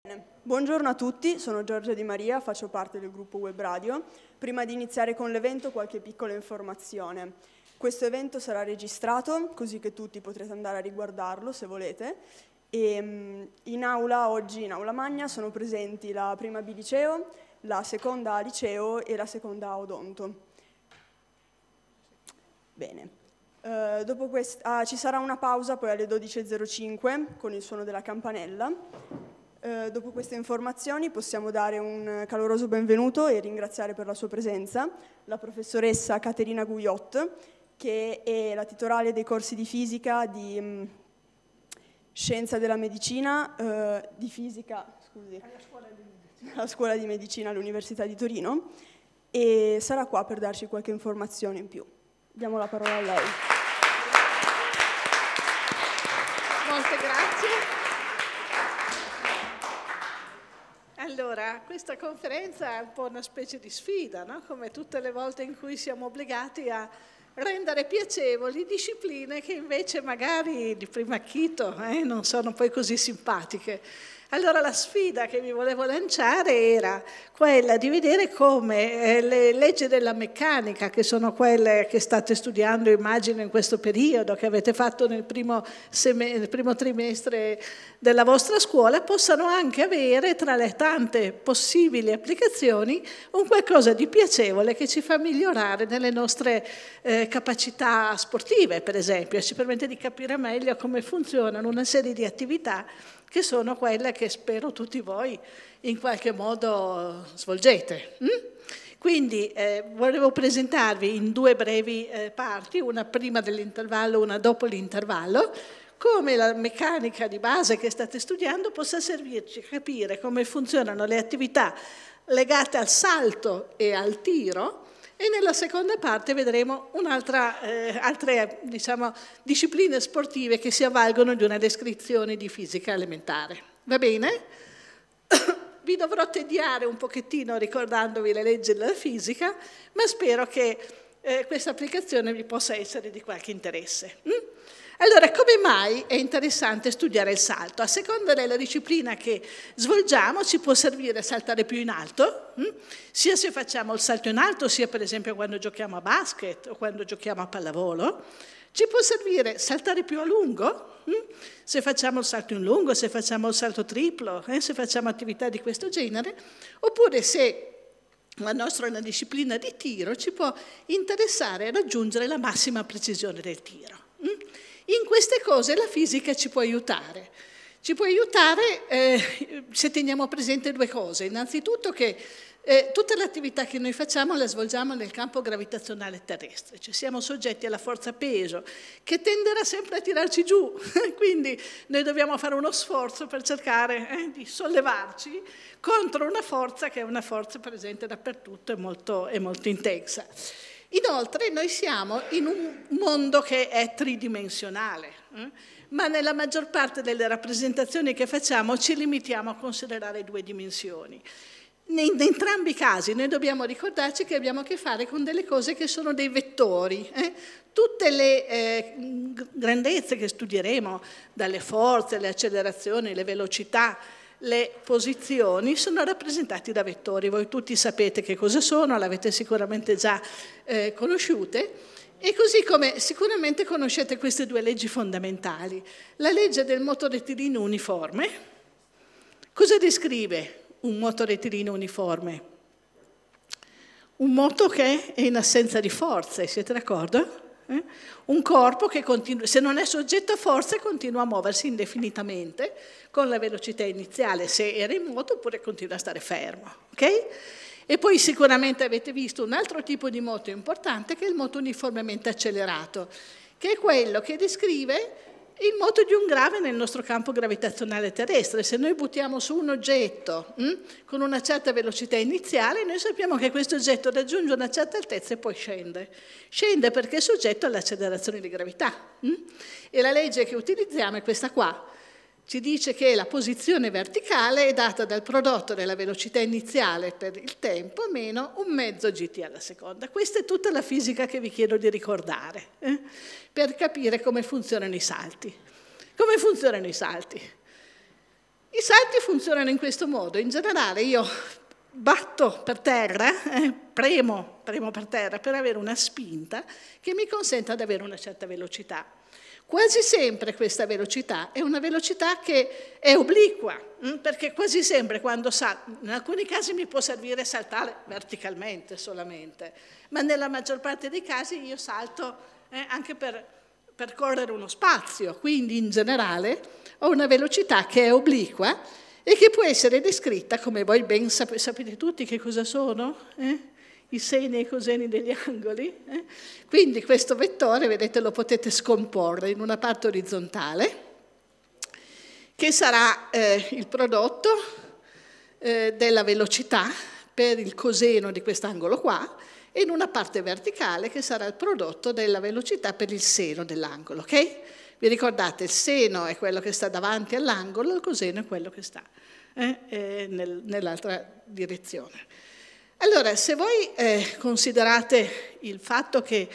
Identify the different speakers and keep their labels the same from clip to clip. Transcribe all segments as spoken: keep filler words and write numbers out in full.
Speaker 1: Buongiorno a tutti, sono Giorgia Di Maria, faccio parte del gruppo Web Radio. Prima di iniziare con l'evento qualche piccola informazione. Questo evento sarà registrato, così che tutti potrete andare a riguardarlo se volete. E in aula oggi, in aula magna, sono presenti la prima B liceo, la seconda A liceo e la seconda A odonto. Bene. Uh, dopo quest- ah, ci sarà una pausa poi alle dodici e zero cinque con il suono della campanella. Uh, dopo queste informazioni possiamo dare un caloroso benvenuto e ringraziare per la sua presenza la professoressa Caterina Gouillot, che è la titolare dei corsi di fisica, di mh, scienza della medicina, uh, di fisica, scusi, alla scuola di medicina, alla scuola di medicina all'Università di Torino, e sarà qua per darci qualche informazione in più. Diamo la parola a lei.
Speaker 2: Molte grazie. Allora, questa conferenza è un po' una specie di sfida, no? Come tutte le volte in cui siamo obbligati a rendere piacevoli discipline che invece magari di primo acchito eh, non sono poi così simpatiche. Allora la sfida che vi volevo lanciare era quella di vedere come eh, le leggi della meccanica, che sono quelle che state studiando, immagino, in questo periodo, che avete fatto nel primo, nel primo trimestre della vostra scuola, possano anche avere, tra le tante possibili applicazioni, un qualcosa di piacevole che ci fa migliorare nelle nostre eh, capacità sportive, per esempio, e ci permette di capire meglio come funzionano una serie di attività che sono quelle che spero tutti voi in qualche modo svolgete. Mm? Quindi eh, volevo presentarvi in due brevi eh, parti, una prima dell'intervallo, una dopo l'intervallo, come la meccanica di base che state studiando possa servirci a capire come funzionano le attività legate al salto e al tiro. E nella seconda parte vedremo un'altra, eh, altre diciamo, discipline sportive che si avvalgono di una descrizione di fisica elementare. Va bene? Vi dovrò tediare un pochettino ricordandovi le leggi della fisica, ma spero che eh, questa applicazione vi possa essere di qualche interesse. Mm? Allora, come mai è interessante studiare il salto? A seconda della disciplina che svolgiamo ci può servire a saltare più in alto, hm? sia se facciamo il salto in alto, sia per esempio quando giochiamo a basket o quando giochiamo a pallavolo. Ci può servire saltare più a lungo, hm? se facciamo il salto in lungo, se facciamo il salto triplo, eh? se facciamo attività di questo genere, oppure se la nostra è una disciplina di tiro, ci può interessare a raggiungere la massima precisione del tiro. Hm? In queste cose la fisica ci può aiutare. Ci può aiutare eh, se teniamo presente due cose. Innanzitutto che eh, tutte le attività che noi facciamo le svolgiamo nel campo gravitazionale terrestre, cioè siamo soggetti alla forza peso che tenderà sempre a tirarci giù, quindi noi dobbiamo fare uno sforzo per cercare eh, di sollevarci contro una forza che è una forza presente dappertutto e molto, e molto intensa. Inoltre noi siamo in un mondo che è tridimensionale, eh? ma nella maggior parte delle rappresentazioni che facciamo ci limitiamo a considerare due dimensioni. In entrambi i casi noi dobbiamo ricordarci che abbiamo a che fare con delle cose che sono dei vettori. Eh? Tutte le eh, grandezze che studieremo, dalle forze, le accelerazioni, le velocità, le posizioni sono rappresentate da vettori. Voi tutti sapete che cosa sono, l'avete sicuramente già eh, conosciute, e così come sicuramente conoscete queste due leggi fondamentali. La legge del moto rettilineo uniforme. Cosa descrive un moto rettilineo uniforme? Un moto che è in assenza di forze, siete d'accordo? Eh? Un corpo che continua, se non è soggetto a forze continua a muoversi indefinitamente con la velocità iniziale, se era in moto, oppure continua a stare fermo. Okay? E poi sicuramente avete visto un altro tipo di moto importante che è il moto uniformemente accelerato, che è quello che descrive il moto di un grave nel nostro campo gravitazionale terrestre. Se noi buttiamo su un oggetto hm, con una certa velocità iniziale, noi sappiamo che questo oggetto raggiunge una certa altezza e poi scende. Scende perché è soggetto alle accelerazioni di gravità. Hm? E la legge che utilizziamo è questa qua. Ci dice che la posizione verticale è data dal prodotto della velocità iniziale per il tempo meno un mezzo gt alla seconda. Questa è tutta la fisica che vi chiedo di ricordare, eh? per capire come funzionano i salti. Come funzionano i salti? I salti funzionano in questo modo. In generale io batto per terra, eh, premo, premo per terra per avere una spinta che mi consenta di avere una certa velocità. Quasi sempre questa velocità è una velocità che è obliqua, hm? Perché quasi sempre quando salto, in alcuni casi mi può servire saltare verticalmente solamente, ma nella maggior parte dei casi io salto eh, anche per percorrere uno spazio, quindi in generale ho una velocità che è obliqua e che può essere descritta, come voi ben sap- sapete tutti che cosa sono, eh? I seni e i coseni degli angoli. Eh? Quindi questo vettore, vedete, lo potete scomporre in una parte orizzontale, che sarà eh, il prodotto eh, della velocità per il coseno di quest'angolo qua, e in una parte verticale che sarà il prodotto della velocità per il seno dell'angolo, ok? Vi ricordate, il seno è quello che sta davanti all'angolo, il coseno è quello che sta eh, eh, nel, nell'altra direzione. Allora, se voi eh, considerate il fatto che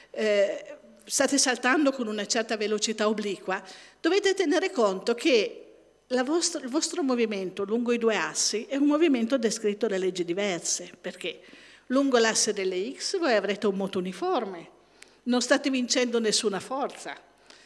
Speaker 2: eh, state saltando con una certa velocità obliqua, dovete tenere conto che la vostra, il vostro movimento lungo i due assi è un movimento descritto da leggi diverse. Perché? Lungo l'asse delle X voi avrete un moto uniforme, non state vincendo nessuna forza.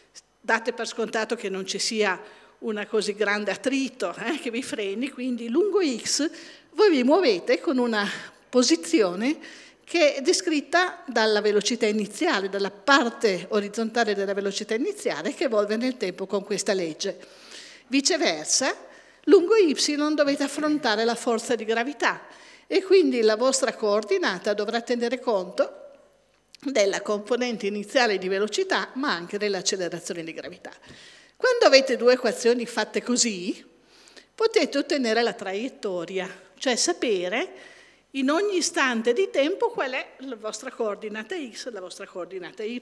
Speaker 2: Date per scontato che non ci sia una così grande attrito eh, che vi freni, quindi lungo X voi vi muovete con una posizione che è descritta dalla velocità iniziale, dalla parte orizzontale della velocità iniziale che evolve nel tempo con questa legge. Viceversa, lungo Y dovete affrontare la forza di gravità e quindi la vostra coordinata dovrà tenere conto della componente iniziale di velocità ma anche dell'accelerazione di gravità. Quando avete due equazioni fatte così, potete ottenere la traiettoria, cioè sapere in ogni istante di tempo qual è la vostra coordinata X e la vostra coordinata Y.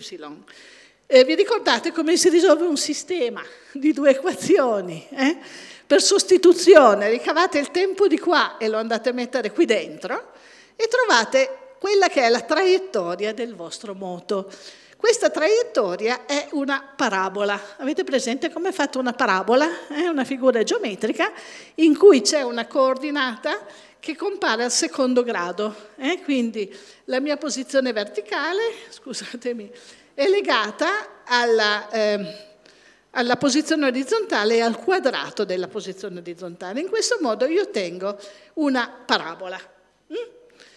Speaker 2: Eh, vi ricordate come si risolve un sistema di due equazioni? Eh? Per sostituzione ricavate il tempo di qua e lo andate a mettere qui dentro e trovate quella che è la traiettoria del vostro moto. Questa traiettoria è una parabola. Avete presente come è fatta una parabola? È una figura geometrica in cui c'è una coordinata che compare al secondo grado. Eh? Quindi la mia posizione verticale, scusatemi, è legata alla, eh, alla posizione orizzontale e al quadrato della posizione orizzontale. In questo modo io ottengo una parabola. Mm?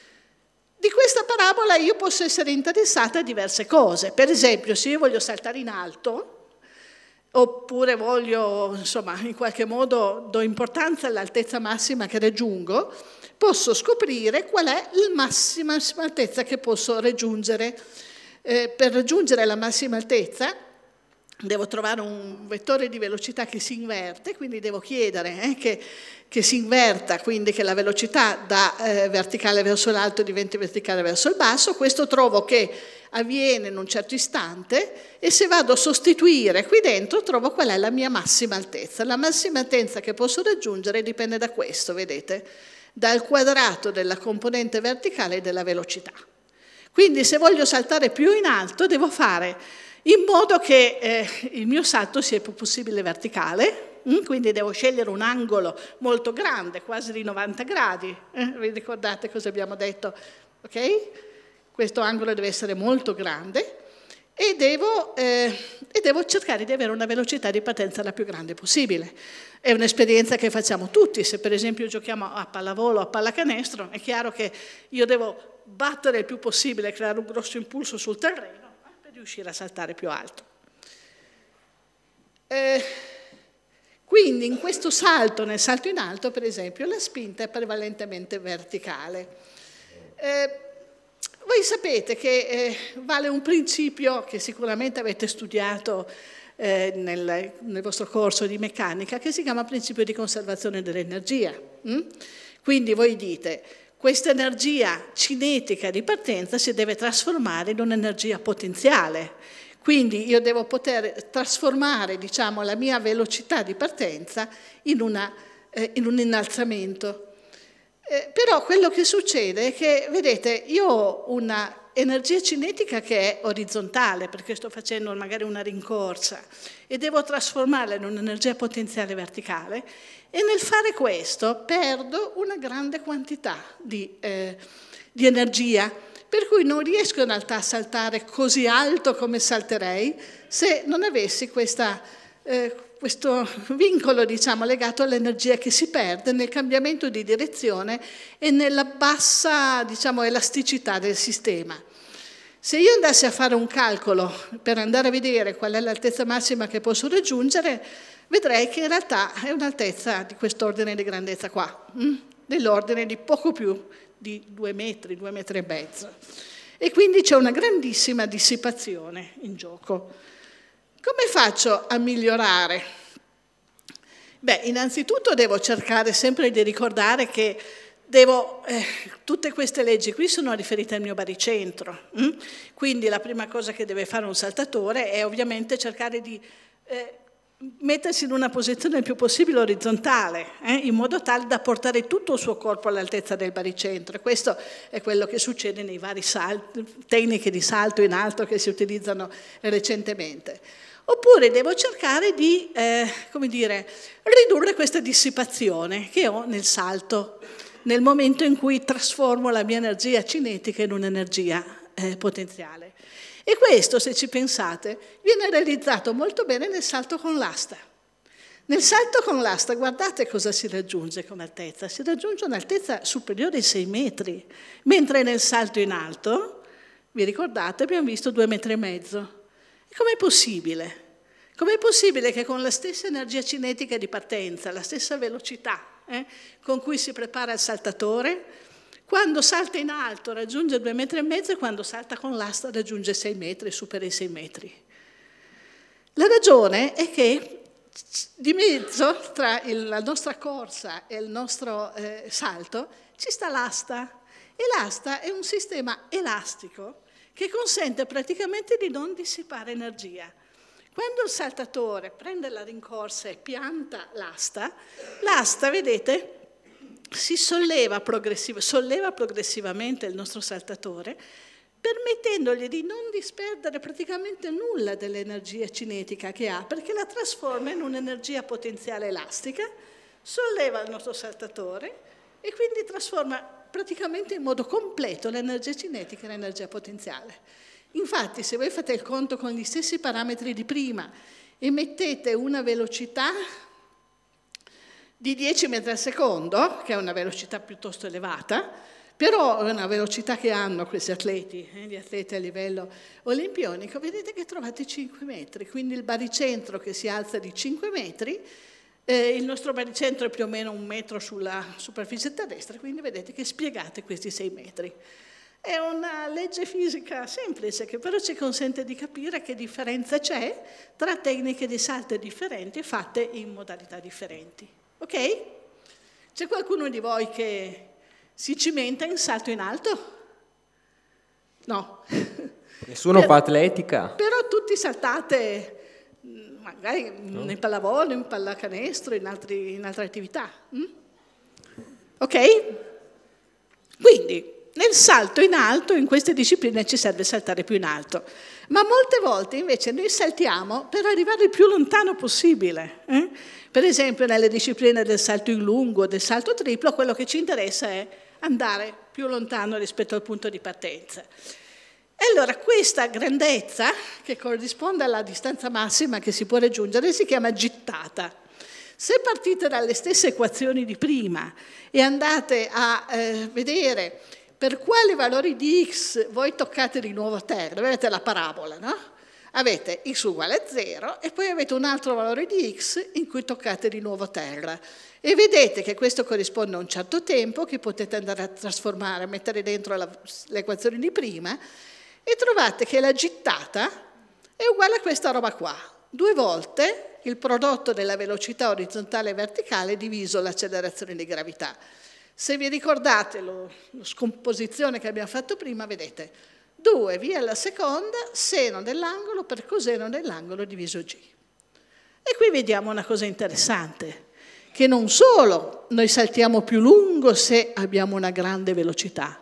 Speaker 2: Di questa parabola io posso essere interessata a diverse cose. Per esempio, se io voglio saltare in alto, oppure voglio, insomma, in qualche modo do importanza all'altezza massima che raggiungo, posso scoprire qual è la massima altezza che posso raggiungere. Eh, per raggiungere la massima altezza devo trovare un vettore di velocità che si inverte, quindi devo chiedere eh, che, che si inverta, quindi che la velocità da eh, verticale verso l'alto diventi verticale verso il basso. Questo trovo che avviene in un certo istante e se vado a sostituire qui dentro trovo qual è la mia massima altezza. La massima altezza che posso raggiungere dipende da questo, vedete, dal quadrato della componente verticale e della velocità. Quindi se voglio saltare più in alto devo fare in modo che eh, il mio salto sia il più possibile verticale, mm? Quindi devo scegliere un angolo molto grande, quasi di novanta gradi. Eh? Vi ricordate cosa abbiamo detto? Ok? Questo angolo deve essere molto grande e devo, eh, e devo cercare di avere una velocità di partenza la più grande possibile. È un'esperienza che facciamo tutti. Se per esempio giochiamo a pallavolo o a pallacanestro, è chiaro che io devo battere il più possibile, creare un grosso impulso sul terreno per riuscire a saltare più alto. Eh, quindi in questo salto, nel salto in alto, per esempio, la spinta è prevalentemente verticale. Eh, voi sapete che eh, vale un principio che sicuramente avete studiato eh, nel, nel vostro corso di meccanica, che si chiama principio di conservazione dell'energia. Mm? Quindi voi dite, questa energia cinetica di partenza si deve trasformare in un'energia potenziale. Quindi io devo poter trasformare, diciamo, la mia velocità di partenza in, una, eh, in un innalzamento. Eh, però quello che succede è che, vedete, io ho una energia cinetica che è orizzontale, perché sto facendo magari una rincorsa, e devo trasformarla in un'energia potenziale verticale, e nel fare questo perdo una grande quantità di, eh, di energia, per cui non riesco in realtà a saltare così alto come salterei se non avessi questa, eh, questo vincolo, diciamo, legato all'energia che si perde nel cambiamento di direzione e nella bassa, diciamo, elasticità del sistema. Se io andassi a fare un calcolo per andare a vedere qual è l'altezza massima che posso raggiungere, vedrei che in realtà è un'altezza di quest'ordine di grandezza qua, dell'ordine di poco più di due metri, due metri e mezzo. E quindi c'è una grandissima dissipazione in gioco. Come faccio a migliorare? Beh, innanzitutto devo cercare sempre di ricordare che devo, eh, tutte queste leggi qui sono riferite al mio baricentro, hm? Quindi la prima cosa che deve fare un saltatore è ovviamente cercare di eh, mettersi in una posizione il più possibile orizzontale, eh, in modo tale da portare tutto il suo corpo all'altezza del baricentro. E questo è quello che succede nei vari salti, tecniche di salto in alto che si utilizzano recentemente. Oppure devo cercare di, eh, come dire, ridurre questa dissipazione che ho nel salto, nel momento in cui trasformo la mia energia cinetica in un'energia eh, potenziale. E questo, se ci pensate, viene realizzato molto bene nel salto con l'asta. Nel salto con l'asta, guardate cosa si raggiunge come altezza. Si raggiunge un'altezza superiore ai sei metri, mentre nel salto in alto, vi ricordate, abbiamo visto due metri e mezzo. E com'è possibile? Com'è possibile che con la stessa energia cinetica di partenza, la stessa velocità eh, con cui si prepara il saltatore, quando salta in alto raggiunge due metri e mezzo e quando salta con l'asta raggiunge sei metri, supera i sei metri? La ragione è che di mezzo tra il, la nostra corsa e il nostro eh, salto ci sta l'asta, e l'asta è un sistema elastico che consente praticamente di non dissipare energia. Quando il saltatore prende la rincorsa e pianta l'asta, l'asta, vedete, si solleva, progressiv- solleva progressivamente il nostro saltatore, permettendogli di non disperdere praticamente nulla dell'energia cinetica che ha, perché la trasforma in un'energia potenziale elastica, solleva il nostro saltatore e quindi trasforma praticamente in modo completo l'energia cinetica in energia potenziale. Infatti, se voi fate il conto con gli stessi parametri di prima e mettete una velocità di dieci metri al secondo, che è una velocità piuttosto elevata, però è una velocità che hanno questi atleti, eh, gli atleti a livello olimpionico, vedete che trovate cinque metri, quindi il baricentro che si alza di cinque metri, eh, il nostro baricentro è più o meno un metro sulla superficie terrestre, quindi vedete che spiegate questi sei metri. È una legge fisica semplice che però ci consente di capire che differenza c'è tra tecniche di salto differenti fatte in modalità differenti. Ok? C'è qualcuno di voi che si cimenta in salto in alto? No.
Speaker 3: Nessuno fa atletica?
Speaker 2: Però tutti saltate magari no. in pallavolo, in pallacanestro, in, altri, in altre attività. Mm? Ok? Quindi nel salto in alto, in queste discipline ci serve saltare più in alto, ma molte volte invece noi saltiamo per arrivare il più lontano possibile. Eh? Per esempio nelle discipline del salto in lungo, del salto triplo, quello che ci interessa è andare più lontano rispetto al punto di partenza. E allora questa grandezza, che corrisponde alla distanza massima che si può raggiungere, si chiama gittata. Se partite dalle stesse equazioni di prima e andate a eh, vedere per quali valori di x voi toccate di nuovo terra, vedete la parabola, no? Avete x uguale a zero e poi avete un altro valore di x in cui toccate di nuovo terra. E vedete che questo corrisponde a un certo tempo che potete andare a trasformare, mettere dentro la, le equazioni di prima e trovate che la gittata è uguale a questa roba qua. Due volte il prodotto della velocità orizzontale e verticale diviso l'accelerazione di gravità. Se vi ricordate lo, la scomposizione che abbiamo fatto prima, vedete due via alla seconda, seno dell'angolo per coseno dell'angolo diviso g. E qui vediamo una cosa interessante, che non solo noi saltiamo più lungo se abbiamo una grande velocità,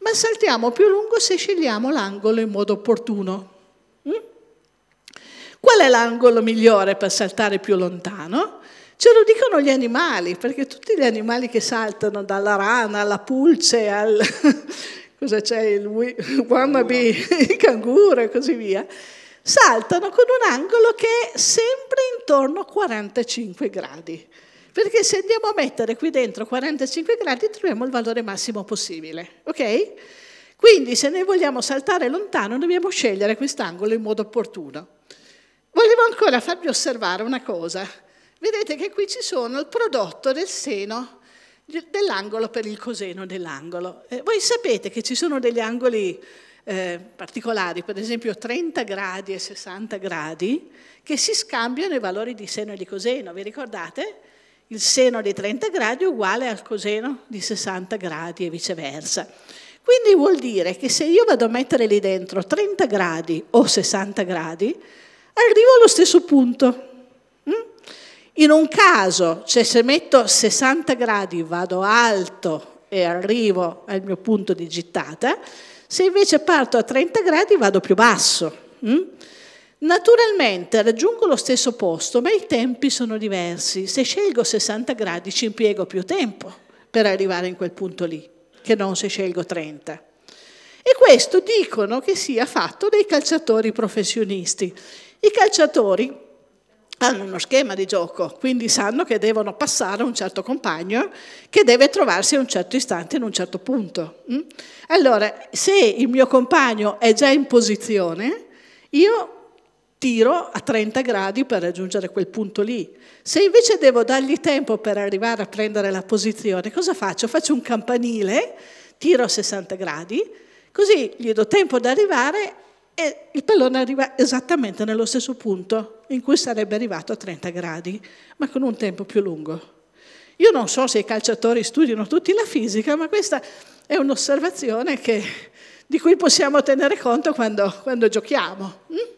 Speaker 2: ma saltiamo più lungo se scegliamo l'angolo in modo opportuno. Mm? Qual è l'angolo migliore per saltare più lontano? Ce lo dicono gli animali, perché tutti gli animali che saltano, dalla rana alla pulce, al cosa c'è, il wannabe, il canguro e così via, saltano con un angolo che è sempre intorno a quarantacinque gradi. Perché se andiamo a mettere qui dentro quarantacinque gradi troviamo il valore massimo possibile, ok? Quindi se noi vogliamo saltare lontano dobbiamo scegliere quest'angolo in modo opportuno. Volevo ancora farvi osservare una cosa. Vedete che qui ci sono il prodotto del seno dell'angolo per il coseno dell'angolo. Eh, voi sapete che ci sono degli angoli eh, particolari, per esempio trenta gradi e sessanta gradi, che si scambiano i valori di seno e di coseno, vi ricordate? Il seno di trenta gradi è uguale al coseno di sessanta gradi e viceversa. Quindi vuol dire che se io vado a mettere lì dentro trenta gradi o sessanta gradi, arrivo allo stesso punto. In un caso, cioè se metto sessanta gradi vado alto e arrivo al mio punto di gittata, se invece parto a trenta gradi vado più basso. Naturalmente raggiungo lo stesso posto, ma i tempi sono diversi. Se scelgo sessanta gradi ci impiego più tempo per arrivare in quel punto lì, che non se scelgo trenta. E questo dicono che sia fatto dai calciatori professionisti. I calciatori hanno uno schema di gioco, quindi sanno che devono passare a un certo compagno che deve trovarsi a un certo istante in un certo punto. Allora, se il mio compagno è già in posizione, io tiro a trenta gradi per raggiungere quel punto lì. Se invece devo dargli tempo per arrivare a prendere la posizione, cosa faccio? Faccio un campanile, tiro a sessanta gradi, così gli do tempo di arrivare e il pallone arriva esattamente nello stesso punto in cui sarebbe arrivato a trenta gradi, ma con un tempo più lungo. Io non so se i calciatori studiano tutti la fisica, ma questa è un'osservazione che, di cui possiamo tenere conto quando, quando giochiamo.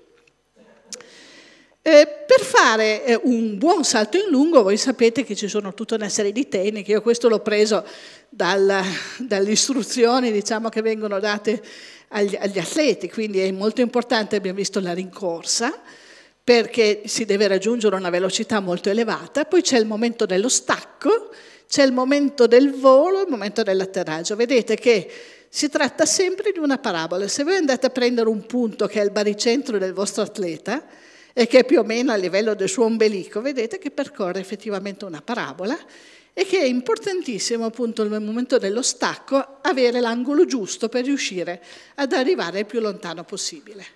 Speaker 2: Eh, per fare eh, un buon salto in lungo, voi sapete che ci sono tutta una serie di tecniche. Io questo l'ho preso dal, dalle istruzioni, diciamo, che vengono date agli, agli atleti, quindi è molto importante. Abbiamo visto la rincorsa, perché si deve raggiungere una velocità molto elevata, poi c'è il momento dello stacco, c'è il momento del volo e il momento dell'atterraggio. Vedete che si tratta sempre di una parabola. Se voi andate a prendere un punto che è il baricentro del vostro atleta e che è più o meno a livello del suo ombelico, vedete che percorre effettivamente una parabola e che è importantissimo appunto nel momento dello stacco avere l'angolo giusto per riuscire ad arrivare il più lontano possibile.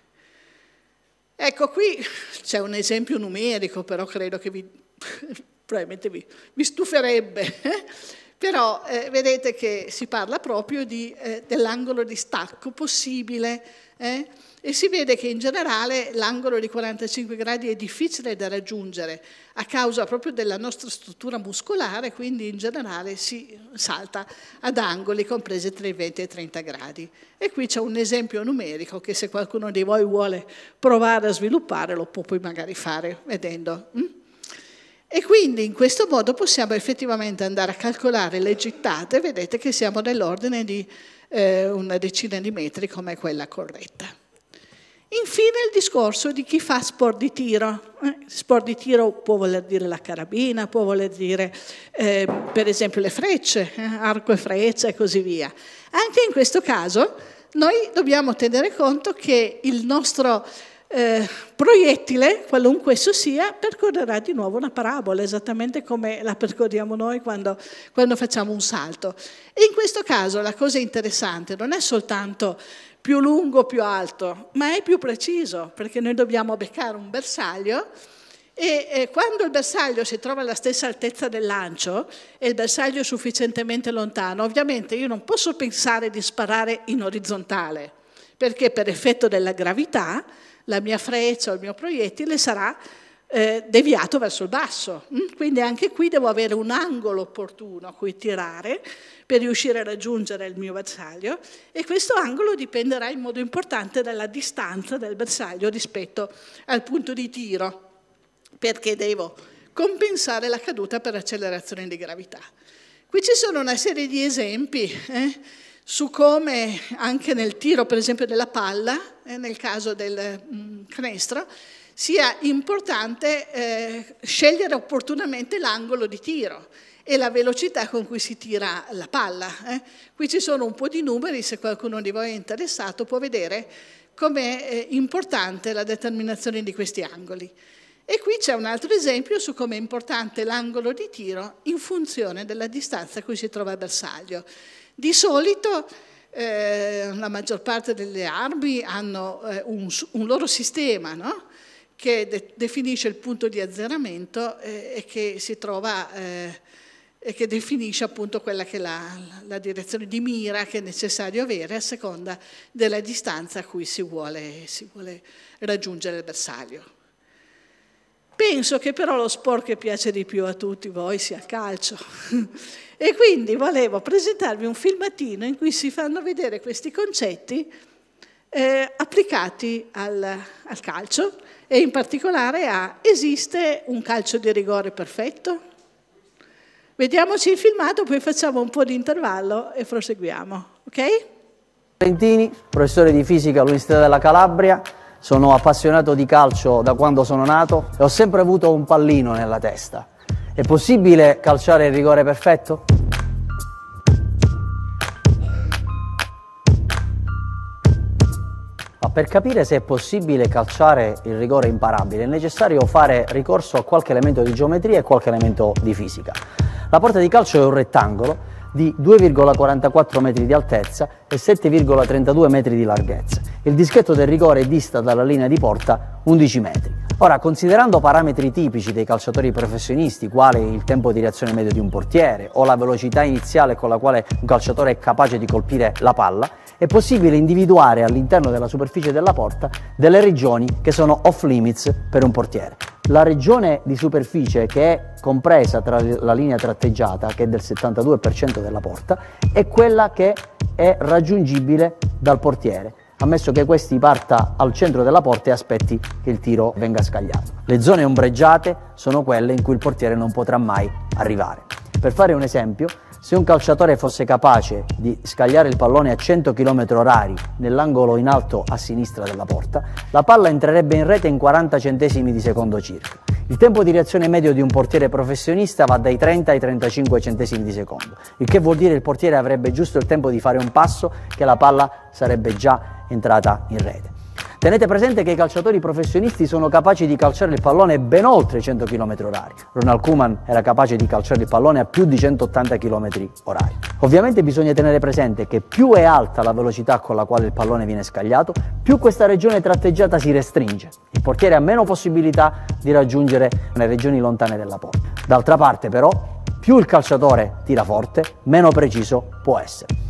Speaker 2: Ecco, qui c'è un esempio numerico, però credo che vi, probabilmente vi, vi stuferebbe, eh? Però eh, vedete che si parla proprio di, eh, dell'angolo di stacco possibile, eh? E si vede che in generale l'angolo di quarantacinque gradi è difficile da raggiungere a causa proprio della nostra struttura muscolare, quindi in generale si salta ad angoli compresi tra i venti e i trenta gradi. E qui c'è un esempio numerico che se qualcuno di voi vuole provare a sviluppare lo può poi magari fare vedendo. Hm? E quindi in questo modo possiamo effettivamente andare a calcolare le gittate, vedete che siamo nell'ordine di eh, una decina di metri come quella corretta. Infine il discorso di chi fa sport di tiro. Eh, sport di tiro può voler dire la carabina, può voler dire eh, per esempio le frecce, eh, arco e freccia e così via. Anche in questo caso noi dobbiamo tenere conto che il nostro eh, proiettile, qualunque esso sia, percorrerà di nuovo una parabola, esattamente come la percorriamo noi quando, quando facciamo un salto. E in questo caso la cosa interessante non è soltanto più lungo o più alto, ma è più preciso, perché noi dobbiamo beccare un bersaglio e, e quando il bersaglio si trova alla stessa altezza del lancio e il bersaglio è sufficientemente lontano, ovviamente io non posso pensare di sparare in orizzontale, perché per effetto della gravità la mia freccia o il mio proiettile sarà eh, deviato verso il basso. Quindi anche qui devo avere un angolo opportuno a cui tirare per riuscire a raggiungere il mio bersaglio, e questo angolo dipenderà in modo importante dalla distanza del bersaglio rispetto al punto di tiro, perché devo compensare la caduta per accelerazione di gravità. Qui ci sono una serie di esempi eh, su come anche nel tiro, per esempio, della palla, eh, nel caso del mh, canestro, sia importante eh, scegliere opportunamente l'angolo di tiro e la velocità con cui si tira la palla. Eh. Qui ci sono un po' di numeri, se qualcuno di voi è interessato può vedere com'è eh, importante la determinazione di questi angoli. E qui c'è un altro esempio su come è importante l'angolo di tiro in funzione della distanza a cui si trova il bersaglio. Di solito eh, la maggior parte delle armi hanno eh, un, un loro sistema, no? Che de definisce il punto di azzeramento eh, e che si trova eh, e che definisce appunto quella che è la, la direzione di mira che è necessario avere a seconda della distanza a cui si vuole, si vuole raggiungere il bersaglio. Penso che però lo sport che piace di più a tutti voi sia il calcio. E quindi volevo presentarvi un filmatino in cui si fanno vedere questi concetti eh, applicati al, al calcio e in particolare a: esiste un calcio di rigore perfetto? Vediamoci il filmato, poi facciamo un po' di intervallo e proseguiamo, ok?
Speaker 4: Valentini, professore di fisica all'Università della Calabria. Sono appassionato di calcio da quando sono nato e ho sempre avuto un pallino nella testa. È possibile calciare il rigore perfetto? Ma per capire se è possibile calciare il rigore imparabile è necessario fare ricorso a qualche elemento di geometria e qualche elemento di fisica. La porta di calcio è un rettangolo di due virgola quarantaquattro metri di altezza e sette virgola trentadue metri di larghezza. Il dischetto del rigore dista dalla linea di porta undici metri. Ora, considerando parametri tipici dei calciatori professionisti, quali il tempo di reazione medio di un portiere o la velocità iniziale con la quale un calciatore è capace di colpire la palla, è possibile individuare all'interno della superficie della porta delle regioni che sono off limits per un portiere. La regione di superficie che è compresa tra la linea tratteggiata, che è del settantadue per cento della porta, è quella che è raggiungibile dal portiere, ammesso che questi parta al centro della porta e aspetti che il tiro venga scagliato. Le zone ombreggiate sono quelle in cui il portiere non potrà mai arrivare. Per fare un esempio, se un calciatore fosse capace di scagliare il pallone a cento chilometri orari nell'angolo in alto a sinistra della porta, la palla entrerebbe in rete in quaranta centesimi di secondo circa. Il tempo di reazione medio di un portiere professionista va dai trenta ai trentacinque centesimi di secondo, il che vuol dire che il portiere avrebbe giusto il tempo di fare un passo che la palla sarebbe già entrata in rete. Tenete presente che i calciatori professionisti sono capaci di calciare il pallone ben oltre i cento chilometri orari. Ronald Koeman era capace di calciare il pallone a più di centottanta chilometri orari. Ovviamente bisogna tenere presente che più è alta la velocità con la quale il pallone viene scagliato, più questa regione tratteggiata si restringe. Il portiere ha meno possibilità di raggiungere le regioni lontane della porta. D'altra parte però, più il calciatore tira forte, meno preciso può essere.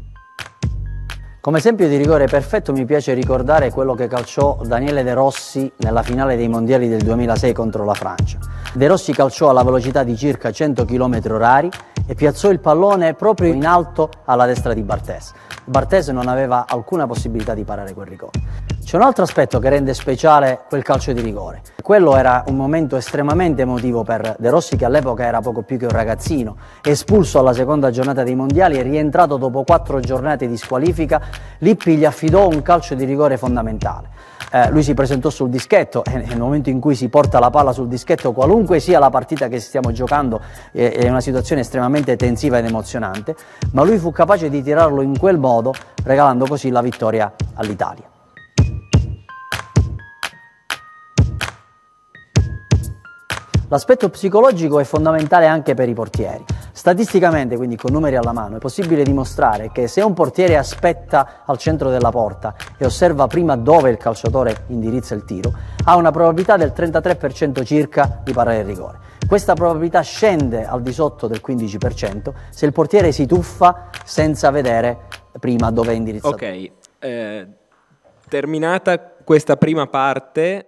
Speaker 4: Come esempio di rigore perfetto mi piace ricordare quello che calciò Daniele De Rossi nella finale dei mondiali del duemilasei contro la Francia. De Rossi calciò alla velocità di circa cento chilometri orari e piazzò il pallone proprio in alto alla destra di Barthez. Barthez non aveva alcuna possibilità di parare quel rigore. C'è un altro aspetto che rende speciale quel calcio di rigore. Quello era un momento estremamente emotivo per De Rossi, che all'epoca era poco più che un ragazzino, espulso alla seconda giornata dei mondiali e rientrato dopo quattro giornate di squalifica. Lippi gli affidò un calcio di rigore fondamentale. Eh, lui si presentò sul dischetto e nel momento in cui si porta la palla sul dischetto, qualunque sia la partita che stiamo giocando, eh, è una situazione estremamente tensiva ed emozionante, ma lui fu capace di tirarlo in quel modo, regalando così la vittoria all'Italia. L'aspetto psicologico è fondamentale anche per i portieri. Statisticamente, quindi con numeri alla mano, è possibile dimostrare che se un portiere aspetta al centro della porta e osserva prima dove il calciatore indirizza il tiro, ha una probabilità del trentatré per cento circa di parare il rigore. Questa probabilità scende al di sotto del quindici per cento se il portiere si tuffa senza vedere prima dove è indirizzato.
Speaker 3: Ok, eh, terminata questa prima parte,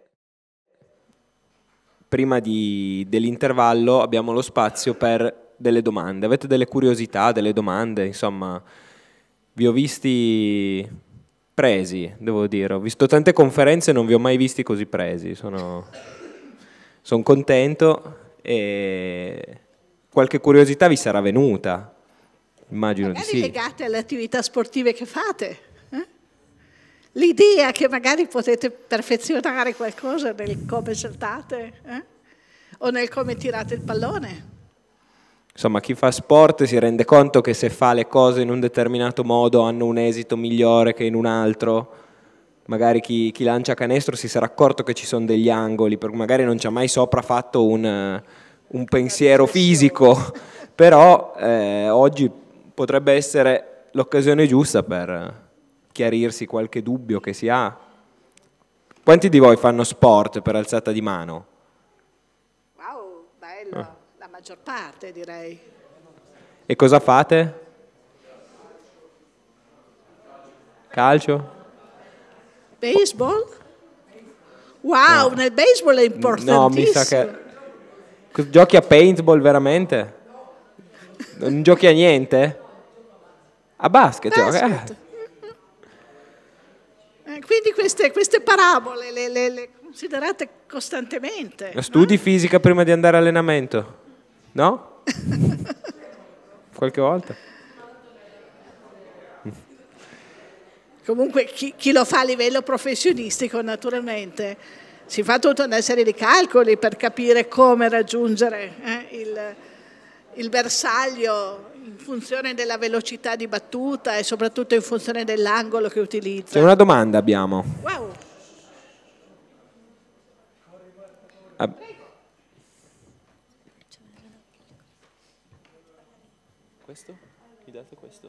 Speaker 3: prima dell'intervallo abbiamo lo spazio per delle domande. Avete delle curiosità, delle domande? Insomma, vi ho visti presi, devo dire. Ho visto tante conferenze e non vi ho mai visti così presi. Sono, sono contento e qualche curiosità vi sarà venuta. Immagino
Speaker 2: magari
Speaker 3: di sì.
Speaker 2: legate alle attività sportive che fate. Eh? L'idea che magari potete perfezionare qualcosa nel come saltate eh? o nel come tirate il pallone.
Speaker 3: Insomma, chi fa sport si rende conto che se fa le cose in un determinato modo hanno un esito migliore che in un altro. Magari chi, chi lancia canestro si sarà accorto che ci sono degli angoli, perché magari non ci ha mai sopra fatto un, un pensiero fisico, però eh, oggi potrebbe essere l'occasione giusta per chiarirsi qualche dubbio che si ha. Quanti di voi fanno sport per alzata di mano?
Speaker 2: Wow, bello, ah. La maggior parte direi.
Speaker 3: E cosa fate? Calcio?
Speaker 2: Baseball? Wow, no. Nel baseball è importantissimo.
Speaker 3: No, mi sa che... Giochi a paintball veramente? Non giochi a niente? A basket, basket. giochi?
Speaker 2: Eh. Quindi queste, queste parabole le, le, le considerate costantemente.
Speaker 3: Studi
Speaker 2: no?
Speaker 3: fisica prima di andare all'allenamento? No? Qualche volta?
Speaker 2: Comunque chi, chi lo fa a livello professionistico naturalmente si fa tutta una serie di calcoli per capire come raggiungere eh, il, il bersaglio in funzione della velocità di battuta e soprattutto in funzione dell'angolo che utilizza.
Speaker 3: C'è una domanda abbiamo.
Speaker 2: Wow.
Speaker 3: Ah. Questo? Mi date questo?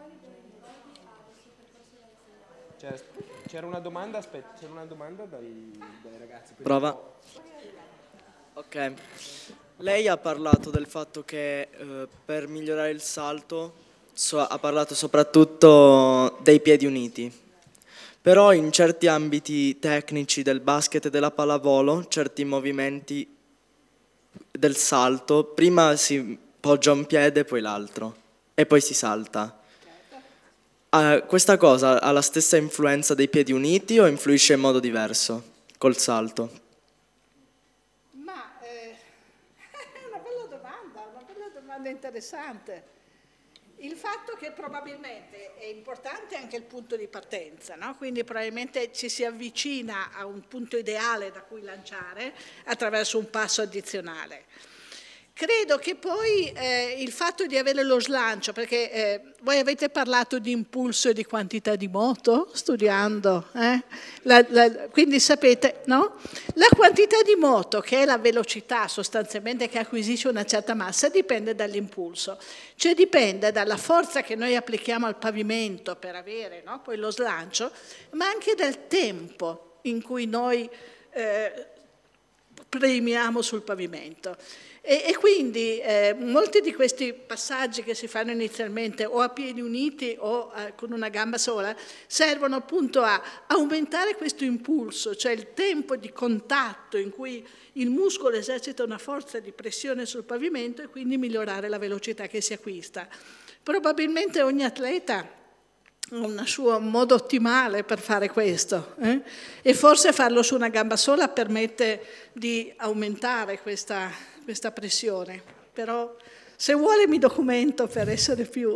Speaker 3: C'era una domanda, aspetta, c'era una domanda dai, dai ragazzi.
Speaker 5: Prova. Ok. Lei ha parlato del fatto che eh, per migliorare il salto so, ha parlato soprattutto dei piedi uniti. Però in certi ambiti tecnici del basket e della pallavolo, certi movimenti del salto, prima si poggia un piede poi l'altro e poi si salta. Uh, questa cosa ha la stessa influenza dei piedi uniti o influisce in modo diverso col salto?
Speaker 2: Ma eh, è una bella domanda, una bella domanda interessante. Il fatto che probabilmente è importante anche il punto di partenza, no? Quindi probabilmente ci si avvicina a un punto ideale da cui lanciare attraverso un passo addizionale. Credo che poi eh, il fatto di avere lo slancio, perché eh, voi avete parlato di impulso e di quantità di moto studiando, eh? la, la, quindi sapete, no? La quantità di moto, che è la velocità sostanzialmente che acquisisce una certa massa, dipende dall'impulso, cioè dipende dalla forza che noi applichiamo al pavimento per avere no? poi lo slancio, ma anche dal tempo in cui noi eh, premiamo sul pavimento. E, e quindi eh, molti di questi passaggi che si fanno inizialmente o a piedi uniti o eh, con una gamba sola servono appunto a aumentare questo impulso, cioè il tempo di contatto in cui il muscolo esercita una forza di pressione sul pavimento e quindi migliorare la velocità che si acquista. Probabilmente ogni atleta ha un suo modo ottimale per fare questo eh? e forse farlo su una gamba sola permette di aumentare questa, questa pressione, però se vuole mi documento per essere più,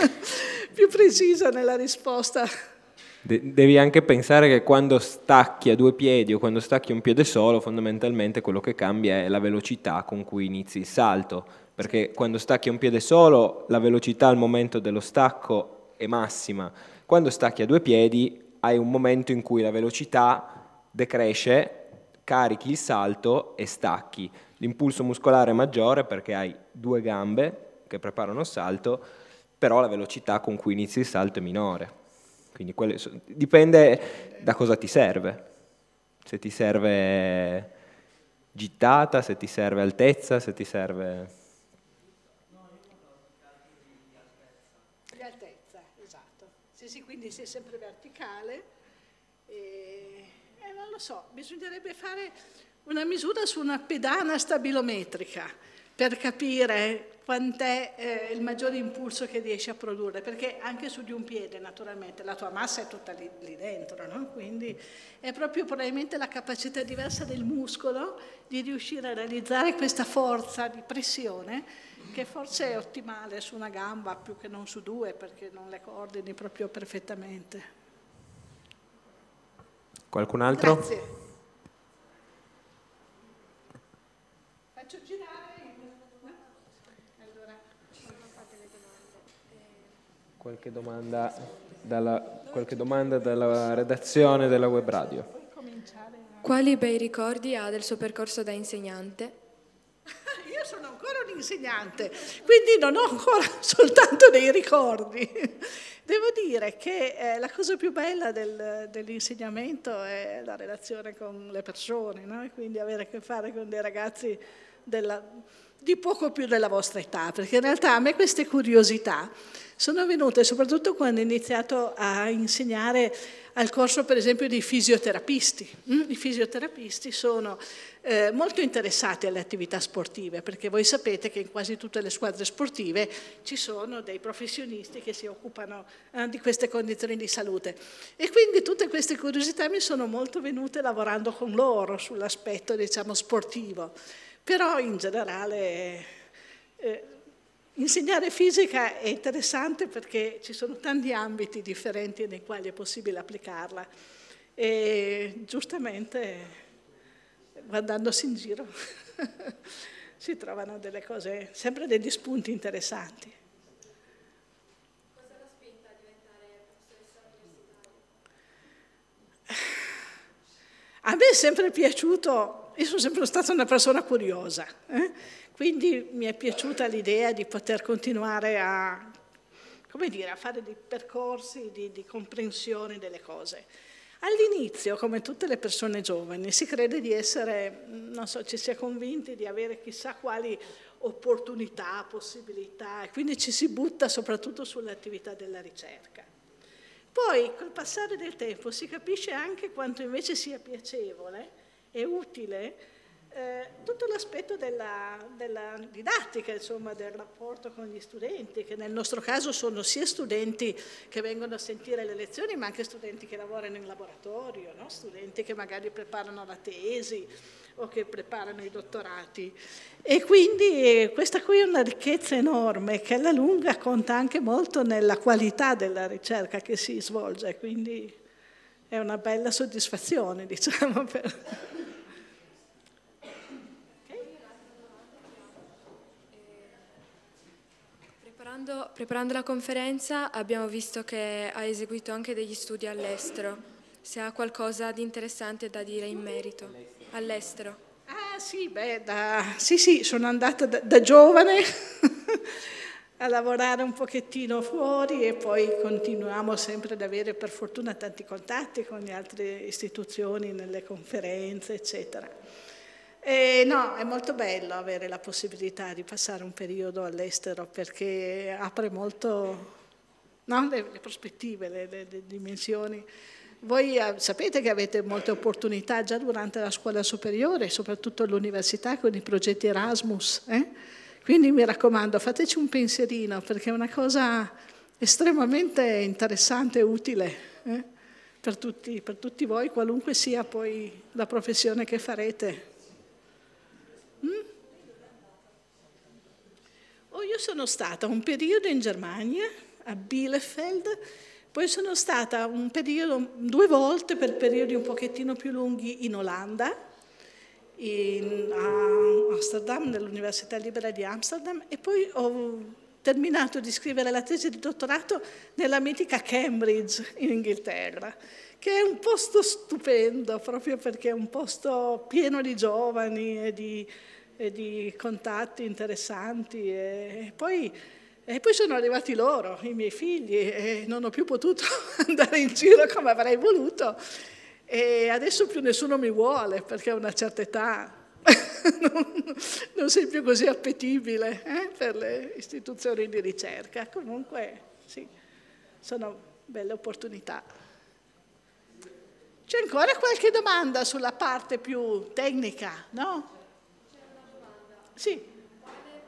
Speaker 2: più precisa nella risposta.
Speaker 3: De- devi anche pensare che quando stacchi a due piedi o quando stacchi un piede solo, fondamentalmente quello che cambia è la velocità con cui inizi il salto, perché quando stacchi un piede solo la velocità al momento dello stacco è massima. Quando stacchi a due piedi hai un momento in cui la velocità decresce, carichi il salto e stacchi. L'impulso muscolare è maggiore perché hai due gambe che preparano il salto, però la velocità con cui inizi il salto è minore. Quindi quelle, dipende da cosa ti serve. Se ti serve gittata, se ti serve altezza, se ti serve...
Speaker 2: Sì, quindi si è sempre verticale e, e non lo so, bisognerebbe fare una misura su una pedana stabilometrica per capire quant'è eh, il maggiore impulso che riesci a produrre, perché anche su di un piede naturalmente la tua massa è tutta lì, lì dentro, no? Quindi è proprio probabilmente la capacità diversa del muscolo di riuscire a realizzare questa forza di pressione che forse è ottimale su una gamba più che non su due, perché non le coordini proprio perfettamente.
Speaker 3: Qualcun altro?
Speaker 2: Grazie. Faccio girare.
Speaker 3: Qualche domanda, dalla, qualche domanda dalla redazione della Web Radio?
Speaker 6: Quali bei ricordi ha del suo percorso da insegnante?
Speaker 2: Io sono ancora un insegnante, quindi non ho ancora soltanto dei ricordi. Devo dire che eh, la cosa più bella del, dell'insegnamento è la relazione con le persone, no? E quindi avere a che fare con dei ragazzi della, di poco più della vostra età, perché in realtà a me queste curiosità sono venute soprattutto quando ho iniziato a insegnare al corso, per esempio, dei fisioterapisti. I fisioterapisti sono eh, molto interessati alle attività sportive, perché voi sapete che in quasi tutte le squadre sportive ci sono dei professionisti che si occupano eh, di queste condizioni di salute. E quindi tutte queste curiosità mi sono molto venute lavorando con loro sull'aspetto, diciamo, sportivo. Però in generale eh, insegnare fisica è interessante perché ci sono tanti ambiti differenti nei quali è possibile applicarla e giustamente guardandosi in giro si trovano delle cose, sempre degli spunti interessanti.
Speaker 6: Cosa l'ha spinta a diventare professoressa universitaria?
Speaker 2: A me è sempre piaciuto, io sono sempre stata una persona curiosa, eh? Quindi mi è piaciuta l'idea di poter continuare a, come dire, a fare dei percorsi di, di comprensione delle cose. All'inizio, come tutte le persone giovani, si crede di essere, non so, ci si è convinti di avere chissà quali opportunità, possibilità, e quindi ci si butta soprattutto sull'attività della ricerca. Poi, col passare del tempo, si capisce anche quanto invece sia piacevole e utile Eh, tutto l'aspetto della, della didattica, insomma, del rapporto con gli studenti, che nel nostro caso sono sia studenti che vengono a sentire le lezioni, ma anche studenti che lavorano in laboratorio, no? Studenti che magari preparano la tesi o che preparano i dottorati. E quindi eh, questa qui è una ricchezza enorme che alla lunga conta anche molto nella qualità della ricerca che si svolge, quindi è una bella soddisfazione, diciamo, per...
Speaker 6: Preparando, preparando la conferenza abbiamo visto che ha eseguito anche degli studi all'estero. Se ha qualcosa di interessante da dire in merito. All'estero.
Speaker 2: Ah sì, beh, da, sì, sì, sono andata da, da giovane a lavorare un pochettino fuori e poi continuiamo sempre ad avere per fortuna tanti contatti con le altre istituzioni, nelle conferenze, eccetera. E no, è molto bello avere la possibilità di passare un periodo all'estero perché apre molto, no, le, le prospettive, le, le, le dimensioni. Voi eh, sapete che avete molte opportunità già durante la scuola superiore, soprattutto all'università con i progetti Erasmus. Eh? Quindi mi raccomando, fateci un pensierino perché è una cosa estremamente interessante e utile eh? per, tutti, per tutti voi, qualunque sia poi la professione che farete. Mm? Oh, io sono stata un periodo in Germania, a Bielefeld, poi sono stata un periodo, due volte per periodi un pochettino più lunghi in Olanda, in, a Amsterdam, nell'Università Libera di Amsterdam, e poi ho terminato di scrivere la tesi di dottorato nella mitica Cambridge in Inghilterra, che è un posto stupendo, proprio perché è un posto pieno di giovani e di, e di contatti interessanti. E poi, e poi sono arrivati loro, i miei figli, e non ho più potuto andare in giro come avrei voluto. E adesso più nessuno mi vuole, perché a una certa età non, non sei più così appetibile eh, per le istituzioni di ricerca. Comunque, sì, sono belle opportunità. C'è ancora qualche domanda sulla parte più tecnica, no?
Speaker 6: C'è una domanda.
Speaker 2: Sì.
Speaker 6: Quale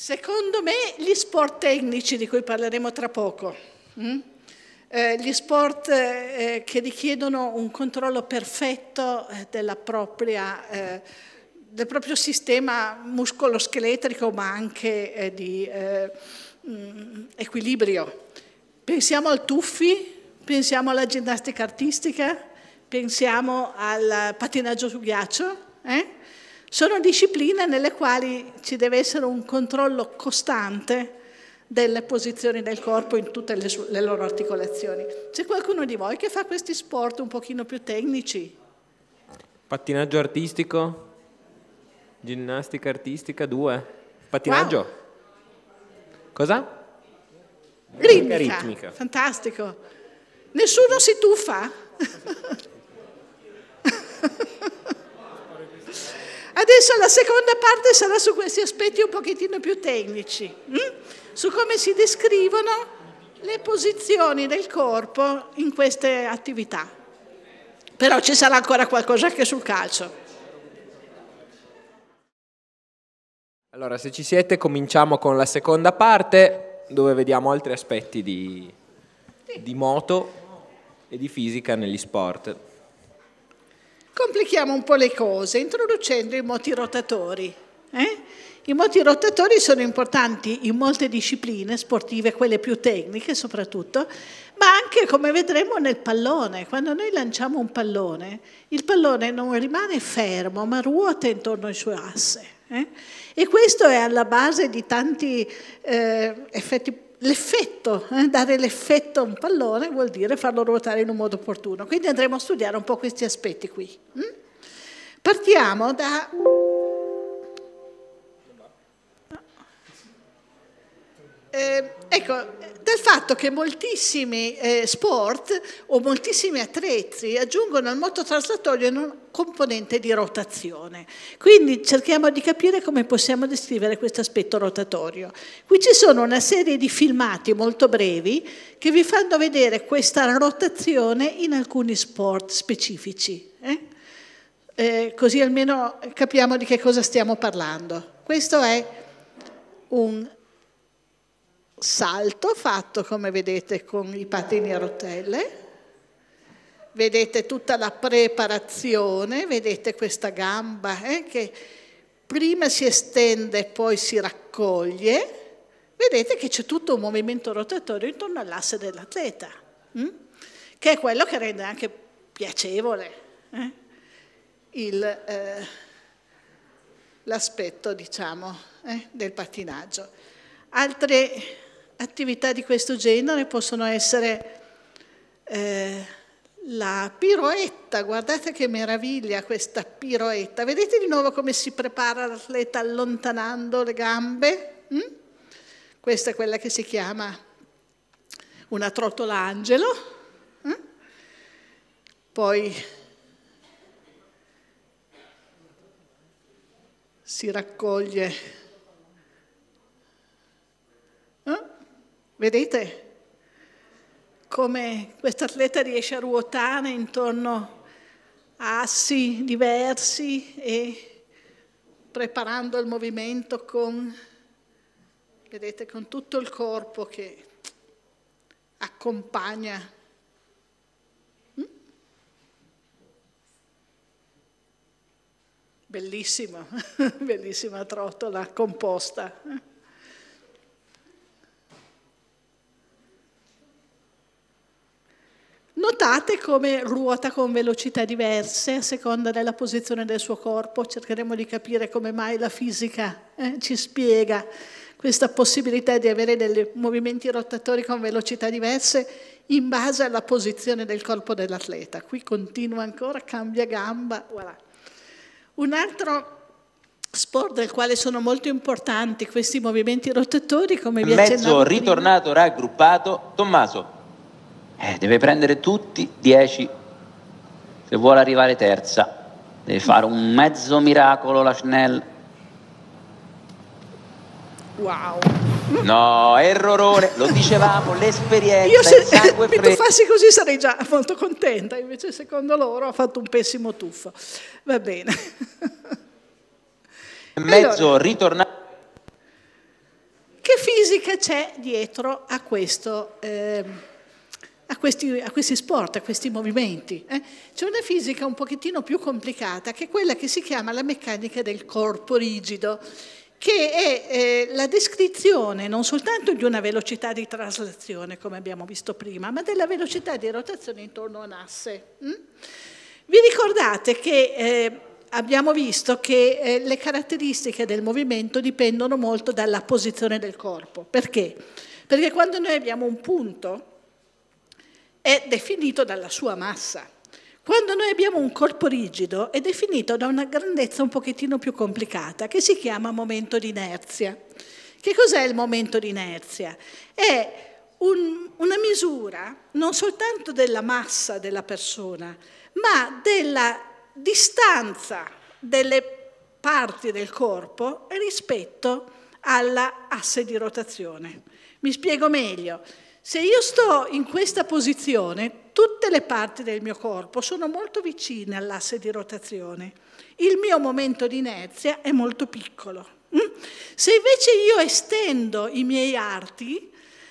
Speaker 2: Secondo me gli sport tecnici, di cui parleremo tra poco, hm? eh, gli sport eh, che richiedono un controllo perfetto eh, della propria, eh, del proprio sistema muscoloscheletrico, ma anche eh, di eh, mh, equilibrio. Pensiamo al tuffi, pensiamo alla ginnastica artistica, pensiamo al pattinaggio su ghiaccio. Eh? Sono discipline nelle quali ci deve essere un controllo costante delle posizioni del corpo in tutte le, le loro articolazioni. C'è qualcuno di voi che fa questi sport un pochino più tecnici?
Speaker 3: Pattinaggio artistico? Ginnastica artistica, due. Pattinaggio? Wow. Cosa?
Speaker 2: Ritmica.
Speaker 3: Ritmica.
Speaker 2: Fantastico. Nessuno si tuffa? Adesso la seconda parte sarà su questi aspetti un pochettino più tecnici, hm? su come si descrivono le posizioni del corpo in queste attività. Però ci sarà ancora qualcosa anche sul calcio.
Speaker 3: Allora, se ci siete, cominciamo con la seconda parte, dove vediamo altri aspetti di, di moto e di fisica negli sport.
Speaker 2: Complichiamo un po' le cose introducendo i moti rotatori. Eh? I moti rotatori sono importanti in molte discipline sportive, quelle più tecniche soprattutto, ma anche, come vedremo, nel pallone. Quando noi lanciamo un pallone, il pallone non rimane fermo, ma ruota intorno ai suoi asse. Eh? E questo è alla base di tanti eh, effetti. L'effetto, eh, dare l'effetto a un pallone vuol dire farlo ruotare in un modo opportuno. Quindi andremo a studiare un po' questi aspetti qui. Mm? Partiamo da... Eh, ecco, dal fatto che moltissimi eh, sport o moltissimi attrezzi aggiungono al moto traslatorio una componente di rotazione. Quindi cerchiamo di capire come possiamo descrivere questo aspetto rotatorio. Qui ci sono una serie di filmati molto brevi che vi fanno vedere questa rotazione in alcuni sport specifici. Eh? Eh, così almeno capiamo di che cosa stiamo parlando. Questo è un salto fatto, come vedete, con i pattini a rotelle. Vedete tutta la preparazione, vedete questa gamba eh, che prima si estende e poi si raccoglie. Vedete che c'è tutto un movimento rotatorio intorno all'asse dell'atleta, hm? che è quello che rende anche piacevole eh, il, eh, l'aspetto, diciamo, eh, del pattinaggio. Altre attività di questo genere possono essere eh, la piroetta. Guardate che meraviglia questa piroetta. Vedete di nuovo come si prepara l'atleta allontanando le gambe? Mm? Questa è quella che si chiama una trotolangelo. Mm? Poi si raccoglie. Vedete come quest'atleta riesce a ruotare intorno a assi diversi e preparando il movimento con, vedete, con tutto il corpo che accompagna. Mm? Bellissimo, bellissima trottola composta. Notate come ruota con velocità diverse a seconda della posizione del suo corpo. Cercheremo di capire come mai la fisica eh, ci spiega questa possibilità di avere dei movimenti rotatori con velocità diverse in base alla posizione del corpo dell'atleta. Qui continua ancora, cambia gamba. Voilà. Un altro sport del quale sono molto importanti questi movimenti rotatori, come vi accennavo prima.
Speaker 7: Mezzo ritornato, raggruppato. Tommaso. Eh, deve prendere tutti dieci se vuole arrivare terza. Deve fare un mezzo miracolo la Schnell.
Speaker 2: Wow.
Speaker 7: No, errorone, lo dicevamo, l'esperienza,
Speaker 2: Io se
Speaker 7: il sangue
Speaker 2: mi
Speaker 7: freddo.
Speaker 2: tuffassi così sarei già molto contenta, invece secondo loro ho fatto un pessimo tuffo. Va bene.
Speaker 7: Mezzo
Speaker 2: Allora,
Speaker 7: ritornato.
Speaker 2: che fisica c'è dietro a questo, eh, a, questi, a questi sport, a questi movimenti? Eh? C'è una fisica un pochettino più complicata, che è quella che si chiama la meccanica del corpo rigido, che è eh, la descrizione non soltanto di una velocità di traslazione, come abbiamo visto prima, ma della velocità di rotazione intorno a un asse. Mm? Vi ricordate che eh, abbiamo visto che eh, le caratteristiche del movimento dipendono molto dalla posizione del corpo. Perché? Perché quando noi abbiamo un punto è definito dalla sua massa. Quando noi abbiamo un corpo rigido è definito da una grandezza un pochettino più complicata, che si chiama momento di inerzia. Che cos'è il momento di inerzia? È un, una misura non soltanto della massa della persona, ma della distanza delle parti del corpo rispetto all'asse di rotazione. Mi spiego meglio. Se io sto in questa posizione, tutte le parti del mio corpo sono molto vicine all'asse di rotazione. Il mio momento di inerzia è molto piccolo. Se invece io estendo i miei arti,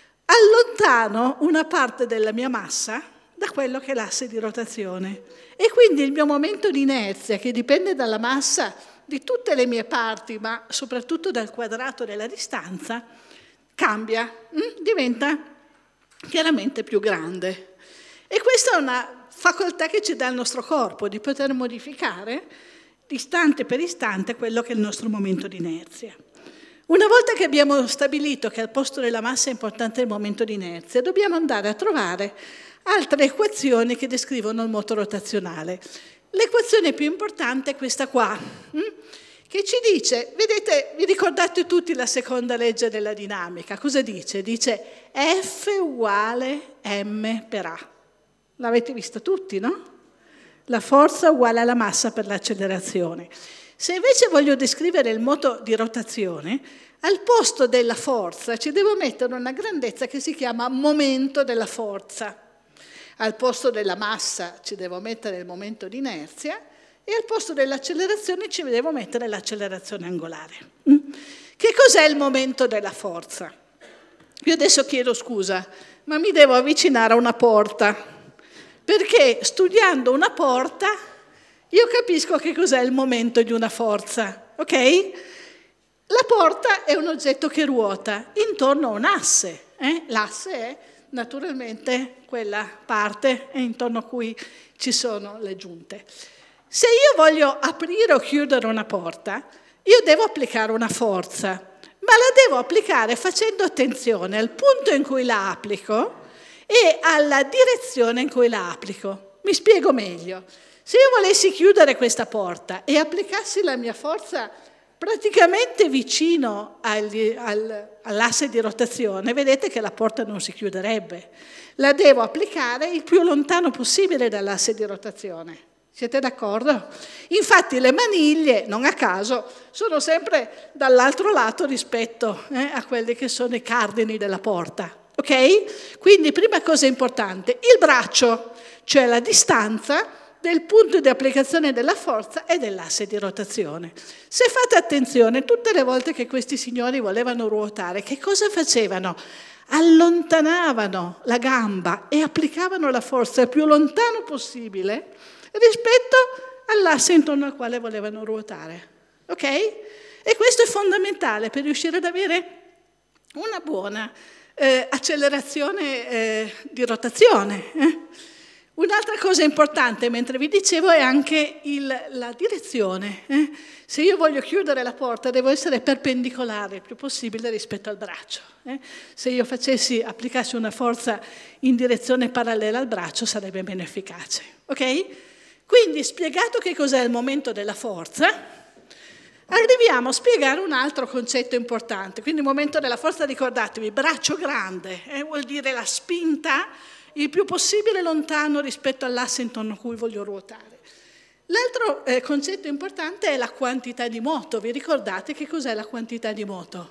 Speaker 2: allontano una parte della mia massa da quello che è l'asse di rotazione. E quindi il mio momento di inerzia, che dipende dalla massa di tutte le mie parti, ma soprattutto dal quadrato della distanza, cambia, diventa chiaramente più grande. E questa è una facoltà che ci dà il nostro corpo, di poter modificare istante per istante quello che è il nostro momento di inerzia. Una volta che abbiamo stabilito che al posto della massa è importante il momento di inerzia, dobbiamo andare a trovare altre equazioni che descrivono il moto rotazionale. L'equazione più importante è questa qua, che ci dice, vedete, vi ricordate tutti la seconda legge della dinamica, cosa dice? Dice F uguale M per A. L'avete vista tutti, no? La forza uguale alla massa per l'accelerazione. Se invece voglio descrivere il moto di rotazione, al posto della forza ci devo mettere una grandezza che si chiama momento della forza. Al posto della massa ci devo mettere il momento di inerzia e al posto dell'accelerazione ci devo mettere l'accelerazione angolare. Che cos'è il momento della forza? Io adesso chiedo scusa, ma mi devo avvicinare a una porta, perché studiando una porta io capisco che cos'è il momento di una forza, ok? La porta è un oggetto che ruota intorno a un asse. Eh? L'asse è naturalmente quella parte intorno a cui ci sono le giunte. Se io voglio aprire o chiudere una porta, io devo applicare una forza, ma la devo applicare facendo attenzione al punto in cui la applico e alla direzione in cui la applico. Mi spiego meglio. Se io volessi chiudere questa porta e applicassi la mia forza praticamente vicino agli, al, all'asse di rotazione, vedete che la porta non si chiuderebbe. La devo applicare il più lontano possibile dall'asse di rotazione. Siete d'accordo? Infatti le maniglie, non a caso, sono sempre dall'altro lato rispetto eh, a quelli che sono i cardini della porta. Ok? Quindi prima cosa importante, il braccio, cioè la distanza del punto di applicazione della forza e dell'asse di rotazione. Se fate attenzione, tutte le volte che questi signori volevano ruotare, che cosa facevano? Allontanavano la gamba e applicavano la forza il più lontano possibile rispetto all'asse intorno al quale volevano ruotare. Ok? E questo è fondamentale per riuscire ad avere una buona eh, accelerazione eh, di rotazione. Eh? Un'altra cosa importante, mentre vi dicevo, è anche il, la direzione. Eh? Se io voglio chiudere la porta, devo essere perpendicolare il più possibile rispetto al braccio. Eh? Se io facessi, applicassi una forza in direzione parallela al braccio, sarebbe meno efficace. Ok? Quindi, spiegato che cos'è il momento della forza, arriviamo a spiegare un altro concetto importante. Quindi il momento della forza, ricordatevi, braccio grande, eh? vuol dire la spinta il più possibile lontano rispetto all'asse intorno a cui voglio ruotare. L'altro eh, concetto importante è la quantità di moto. Vi ricordate che cos'è la quantità di moto?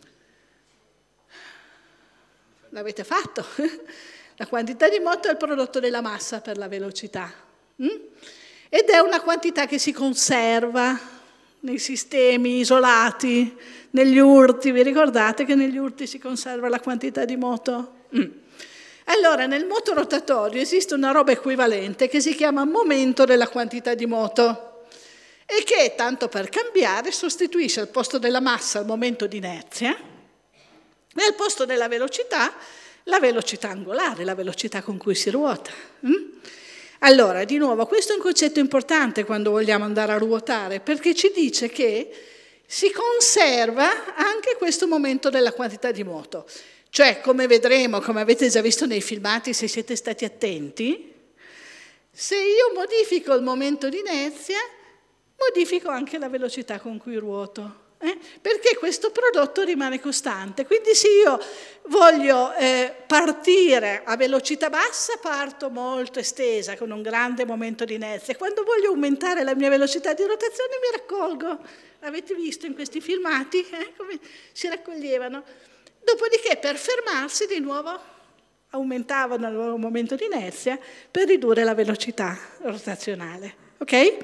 Speaker 2: L'avete fatto? La quantità di moto è il prodotto della massa per la velocità. Mm? Ed è una quantità che si conserva nei sistemi isolati, negli urti. Vi ricordate che negli urti si conserva la quantità di moto? Mm. Allora, nel moto rotatorio esiste una roba equivalente che si chiama momento della quantità di moto e che, tanto per cambiare, sostituisce al posto della massa il momento di inerzia e al posto della velocità la velocità angolare, la velocità con cui si ruota. Mm? Allora, di nuovo, questo è un concetto importante quando vogliamo andare a ruotare, perché ci dice che si conserva anche questo momento della quantità di moto. Cioè, come vedremo, come avete già visto nei filmati, se siete stati attenti, se io modifico il momento di inerzia, modifico anche la velocità con cui ruoto. Eh? Perché questo prodotto rimane costante. Quindi se io voglio eh, partire a velocità bassa, parto molto estesa, con un grande momento di inerzia. Quando voglio aumentare la mia velocità di rotazione mi raccolgo. Avete visto in questi filmati eh, come si raccoglievano? Dopodiché per fermarsi di nuovo aumentavano il loro momento di inerzia per ridurre la velocità rotazionale. Ok?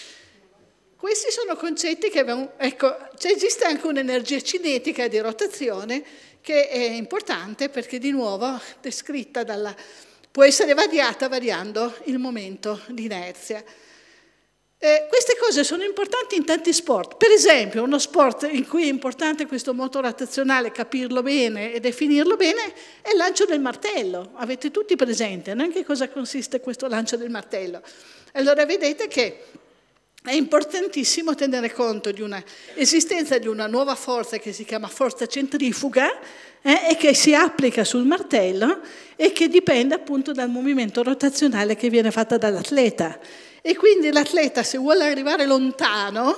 Speaker 2: Questi sono concetti che abbiamo, ecco, cioè esiste anche un'energia cinetica di rotazione che è importante perché di nuovo descritta dalla, può essere variata variando il momento di inerzia. Eh, queste cose sono importanti in tanti sport. Per esempio, uno sport in cui è importante questo moto rotazionale, capirlo bene e definirlo bene, è il lancio del martello. Avete tutti presente, no? In che cosa consiste questo lancio del martello? Allora vedete che è importantissimo tenere conto di una esistenza di una nuova forza che si chiama forza centrifuga eh, e che si applica sul martello e che dipende appunto dal movimento rotazionale che viene fatto dall'atleta. E quindi l'atleta, se vuole arrivare lontano,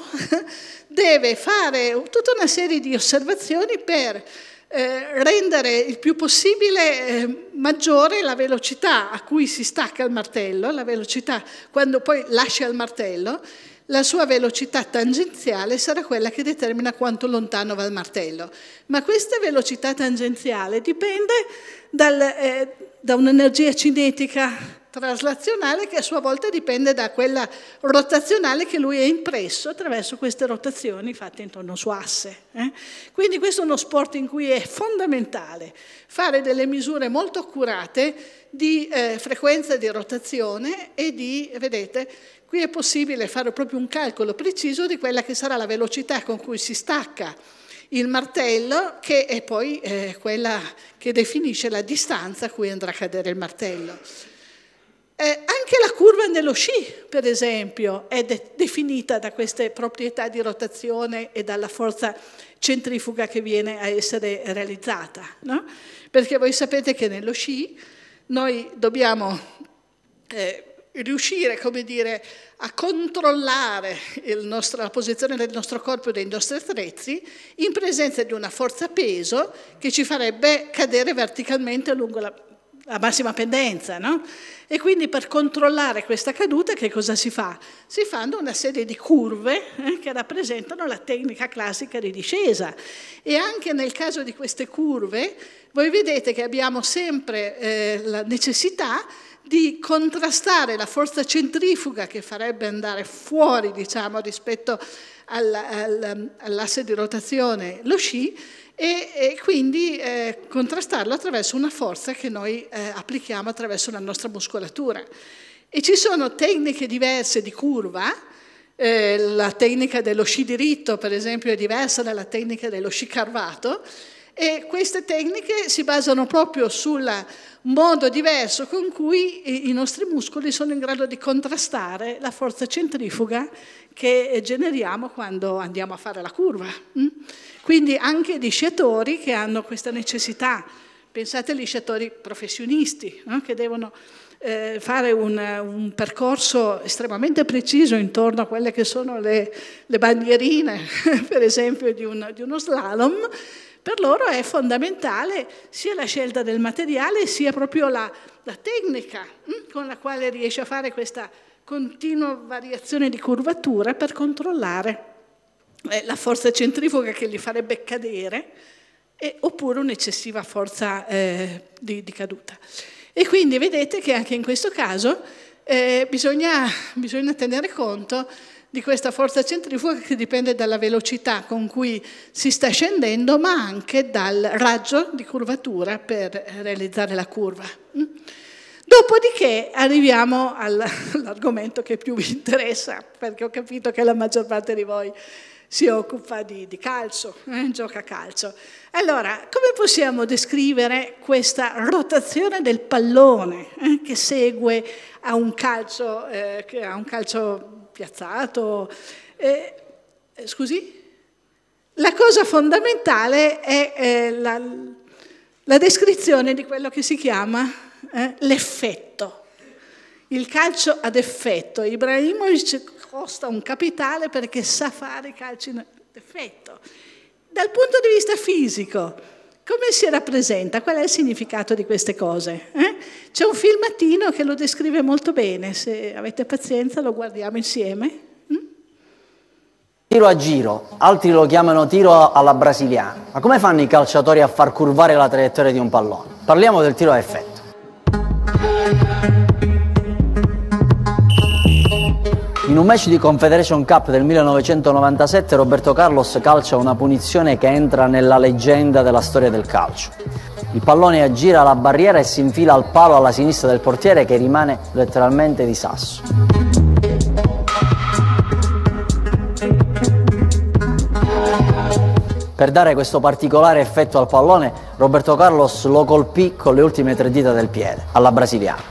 Speaker 2: deve fare tutta una serie di osservazioni per eh, rendere il più possibile eh, maggiore la velocità a cui si stacca il martello, la velocità quando poi lascia il martello, la sua velocità tangenziale sarà quella che determina quanto lontano va il martello. Ma questa velocità tangenziale dipende dal, eh, da un'energia cinetica traslazionale che a sua volta dipende da quella rotazionale che lui ha impresso attraverso queste rotazioni fatte intorno al suo asse. Eh? Quindi questo è uno sport in cui è fondamentale fare delle misure molto accurate di eh, frequenza di rotazione e di, vedete, qui è possibile fare proprio un calcolo preciso di quella che sarà la velocità con cui si stacca il martello, che è poi eh, quella che definisce la distanza a cui andrà a cadere il martello. Eh, anche la curva nello sci, per esempio, è de- definita da queste proprietà di rotazione e dalla forza centrifuga che viene a essere realizzata, no? Perché voi sapete che nello sci noi dobbiamo eh, riuscire, come dire, a controllare il nostro, la posizione del nostro corpo e dei nostri attrezzi in presenza di una forza peso che ci farebbe cadere verticalmente lungo la, la massima pendenza, no? E quindi per controllare questa caduta che cosa si fa? Si fanno una serie di curve eh, che rappresentano la tecnica classica di discesa e anche nel caso di queste curve voi vedete che abbiamo sempre eh, la necessità di contrastare la forza centrifuga che farebbe andare fuori, diciamo, rispetto al, al, all'asse di rotazione lo sci e, e quindi eh, contrastarlo attraverso una forza che noi eh, applichiamo attraverso la nostra muscolatura. E ci sono tecniche diverse di curva, eh, la tecnica dello sci diritto per esempio è diversa dalla tecnica dello sci carvato e queste tecniche si basano proprio sul modo diverso con cui i nostri muscoli sono in grado di contrastare la forza centrifuga che generiamo quando andiamo a fare la curva. Quindi anche gli sciatori che hanno questa necessità, pensate agli sciatori professionisti, no? Che devono eh, fare un, un percorso estremamente preciso intorno a quelle che sono le, le bandierine, per esempio di, un, di uno slalom. Per loro è fondamentale sia la scelta del materiale sia proprio la, la tecnica hm, con la quale riesce a fare questa continua variazione di curvatura per controllare eh, la forza centrifuga che gli farebbe cadere e, oppure un'eccessiva forza eh, di, di caduta. E quindi vedete che anche in questo caso eh, bisogna, bisogna tenere conto di questa forza centrifuga che dipende dalla velocità con cui si sta scendendo, ma anche dal raggio di curvatura per realizzare la curva. Dopodiché arriviamo all'argomento che più vi interessa, perché ho capito che la maggior parte di voi si occupa di, di calcio, eh? gioca a calcio. Allora, come possiamo descrivere questa rotazione del pallone eh? che segue a un calcio, eh, a un calcio piazzato? Eh, eh, scusi? La cosa fondamentale è eh, la, la descrizione di quello che si chiama eh, l'effetto. Il calcio ad effetto. Ibrahimovic costa un capitale perché sa fare i calci ad effetto. Dal punto di vista fisico, come si rappresenta? Qual è il significato di queste cose? Eh? C'è un filmatino che lo descrive molto bene, se avete pazienza lo guardiamo insieme. Mm?
Speaker 4: Tiro a giro, altri lo chiamano tiro alla brasiliana. Ma come fanno i calciatori a far curvare la traiettoria di un pallone? Parliamo del tiro a effetto. In un match di Confederation Cup del millenovecentonovantasette Roberto Carlos calcia una punizione che entra nella leggenda della storia del calcio. Il pallone aggira la barriera e si infila al palo alla sinistra del portiere che rimane letteralmente di sasso. Per dare questo particolare effetto al pallone, Roberto Carlos lo colpì con le ultime tre dita del piede, alla brasiliana.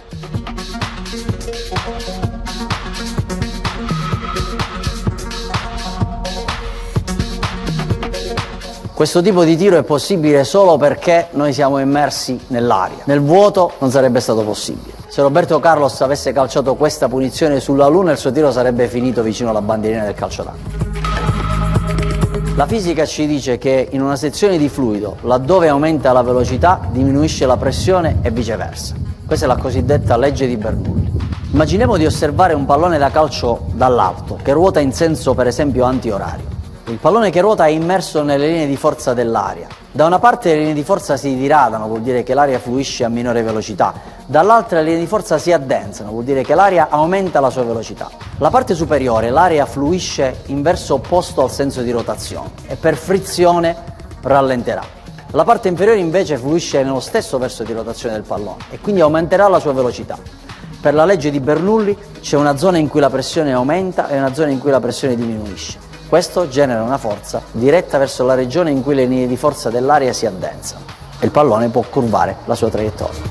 Speaker 4: Questo tipo di tiro è possibile solo perché noi siamo immersi nell'aria. Nel vuoto non sarebbe stato possibile. Se Roberto Carlos avesse calciato questa punizione sulla Luna, il suo tiro sarebbe finito vicino alla bandierina del calcio d'angolo. La fisica ci dice che in una sezione di fluido, laddove aumenta la velocità, diminuisce la pressione e viceversa. Questa è la cosiddetta legge di Bernoulli. Immaginiamo di osservare un pallone da calcio dall'alto, che ruota in senso per esempio antiorario. Il pallone che ruota è immerso nelle linee di forza dell'aria. Da una parte le linee di forza si diradano, vuol dire che l'aria fluisce a minore velocità. Dall'altra le linee di forza si addensano, vuol dire che l'aria aumenta la sua velocità. La parte superiore, l'aria fluisce in verso opposto al senso di rotazione e per frizione rallenterà. La parte inferiore invece fluisce nello stesso verso di rotazione del pallone e quindi aumenterà la sua velocità. Per la legge di Bernoulli c'è una zona in cui la pressione aumenta e una zona in cui la pressione diminuisce. Questo genera una forza diretta verso la regione in cui le linee di forza dell'aria si addensano e il pallone può curvare la sua traiettoria.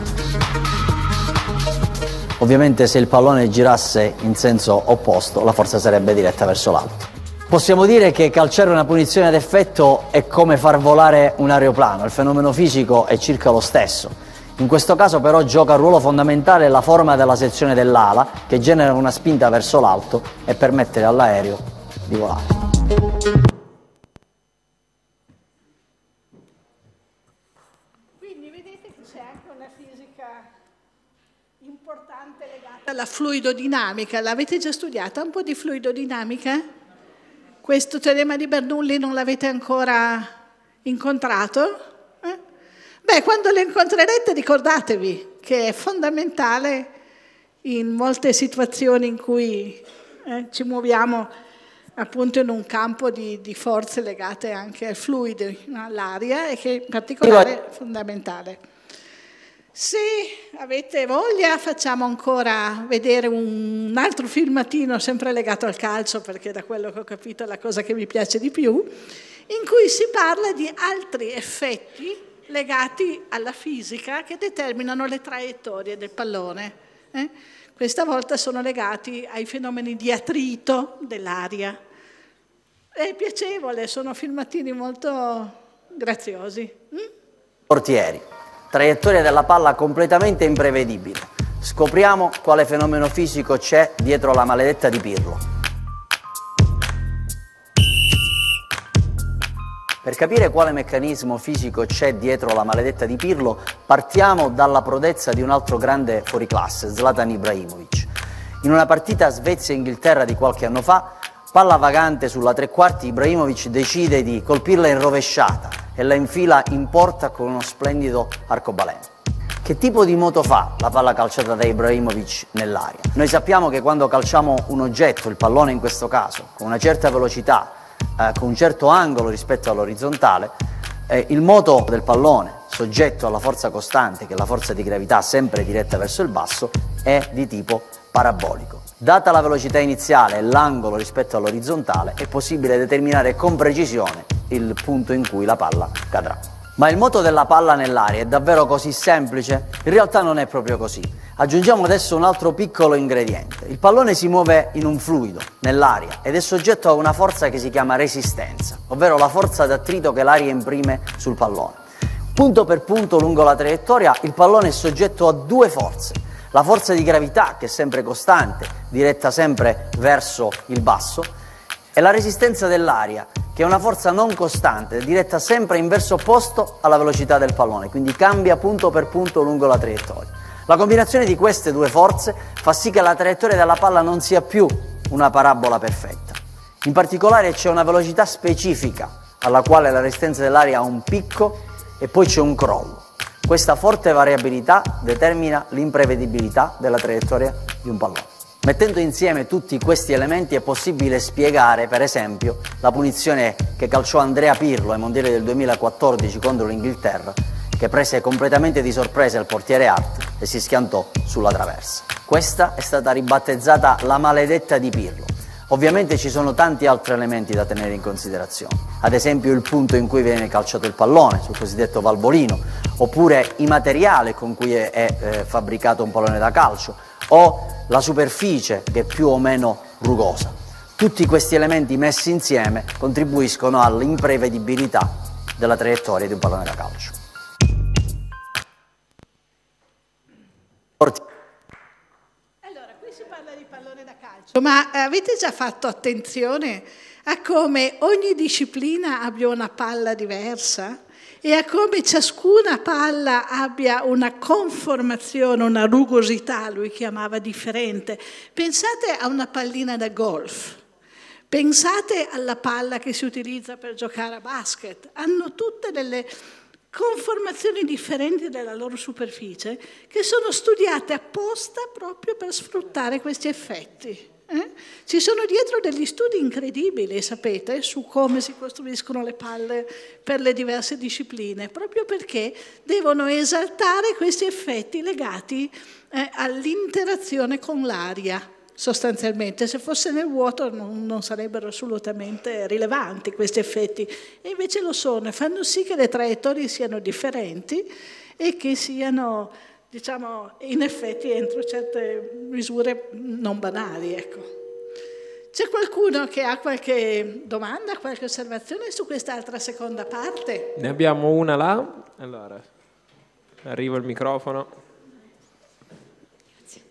Speaker 4: Ovviamente se il pallone girasse in senso opposto, la forza sarebbe diretta verso l'alto. Possiamo dire che calciare una punizione ad effetto è come far volare un aeroplano, il fenomeno fisico è circa lo stesso. In questo caso però gioca un ruolo fondamentale la forma della sezione dell'ala che genera una spinta verso l'alto e permette all'aereo di volare.
Speaker 2: Quindi vedete che c'è anche una fisica importante legata alla fluidodinamica. L'avete già studiata un po' di fluidodinamica? Questo teorema di Bernoulli non l'avete ancora incontrato? Eh? Beh, quando lo incontrerete ricordatevi che è fondamentale in molte situazioni in cui eh, ci muoviamo appunto in un campo di, di forze legate anche al fluido, no? All'aria, e che in particolare è fondamentale. Se avete voglia facciamo ancora vedere un altro filmatino sempre legato al calcio, perché da quello che ho capito è la cosa che mi piace di più, in cui si parla di altri effetti legati alla fisica che determinano le traiettorie del pallone. Eh? Questa volta sono legati ai fenomeni di attrito dell'aria. È piacevole, sono filmatini molto graziosi. Mm?
Speaker 4: Portieri, traiettoria della palla completamente imprevedibile. Scopriamo quale fenomeno fisico c'è dietro la maledetta di Pirlo. Per capire quale meccanismo fisico c'è dietro la maledetta di Pirlo, partiamo dalla prodezza di un altro grande fuoriclasse, Zlatan Ibrahimovic. In una partita Svezia-Inghilterra di qualche anno fa, palla vagante sulla tre quarti, Ibrahimovic decide di colpirla in rovesciata e la infila in porta con uno splendido arcobaleno. Che tipo di moto fa la palla calciata da Ibrahimovic nell'aria? Noi sappiamo che quando calciamo un oggetto, il pallone in questo caso, con una certa velocità, eh, con un certo angolo rispetto all'orizzontale, eh, il moto del pallone, soggetto alla forza costante, che è la forza di gravità sempre diretta verso il basso, è di tipo parabolico. Data la velocità iniziale e l'angolo rispetto all'orizzontale, è possibile determinare con precisione il punto in cui la palla cadrà. Ma il moto della palla nell'aria è davvero così semplice? In realtà non è proprio così. Aggiungiamo adesso un altro piccolo ingrediente. Il pallone si muove in un fluido, nell'aria, ed è soggetto a una forza che si chiama resistenza, ovvero la forza d'attrito che l'aria imprime sul pallone. Punto per punto lungo la traiettoria il pallone è soggetto a due forze. La forza di gravità, che è sempre costante, diretta sempre verso il basso, e la resistenza dell'aria, che è una forza non costante, diretta sempre in verso opposto alla velocità del pallone, quindi cambia punto per punto lungo la traiettoria. La combinazione di queste due forze fa sì che la traiettoria della palla non sia più una parabola perfetta. In particolare c'è una velocità specifica alla quale la resistenza dell'aria ha un picco e poi c'è un crollo. Questa forte variabilità determina l'imprevedibilità della traiettoria di un pallone. Mettendo insieme tutti questi elementi è possibile spiegare, per esempio, la punizione che calciò Andrea Pirlo ai mondiali del duemilaquattordici contro l'Inghilterra, che prese completamente di sorpresa il portiere Hart e si schiantò sulla traversa. Questa è stata ribattezzata la maledetta di Pirlo. Ovviamente ci sono tanti altri elementi da tenere in considerazione, ad esempio il punto in cui viene calciato il pallone, sul cosiddetto valvolino, oppure i materiali con cui è, è eh, fabbricato un pallone da calcio, o la superficie che è più o meno rugosa. Tutti questi elementi messi insieme contribuiscono all'imprevedibilità della traiettoria di un pallone da calcio.
Speaker 2: Allora, qui si parla di pallone da calcio, ma avete già fatto attenzione a come ogni disciplina abbia una palla diversa? E a come ciascuna palla abbia una conformazione, una rugosità, lui chiamava differente. Pensate a una pallina da golf, pensate alla palla che si utilizza per giocare a basket, hanno tutte delle conformazioni differenti della loro superficie che sono studiate apposta proprio per sfruttare questi effetti. Eh? Ci sono dietro degli studi incredibili, sapete, su come si costruiscono le palle per le diverse discipline, proprio perché devono esaltare questi effetti legati eh, all'interazione con l'aria, sostanzialmente. Se fosse nel vuoto non, non sarebbero assolutamente rilevanti questi effetti, e invece lo sono, e fanno sì che le traiettorie siano differenti e che siano, diciamo, in effetti entro certe misure non banali, ecco. C'è qualcuno che ha qualche domanda, qualche osservazione su quest'altra seconda parte?
Speaker 3: Ne abbiamo una là. Allora, arriva il microfono.
Speaker 6: Grazie.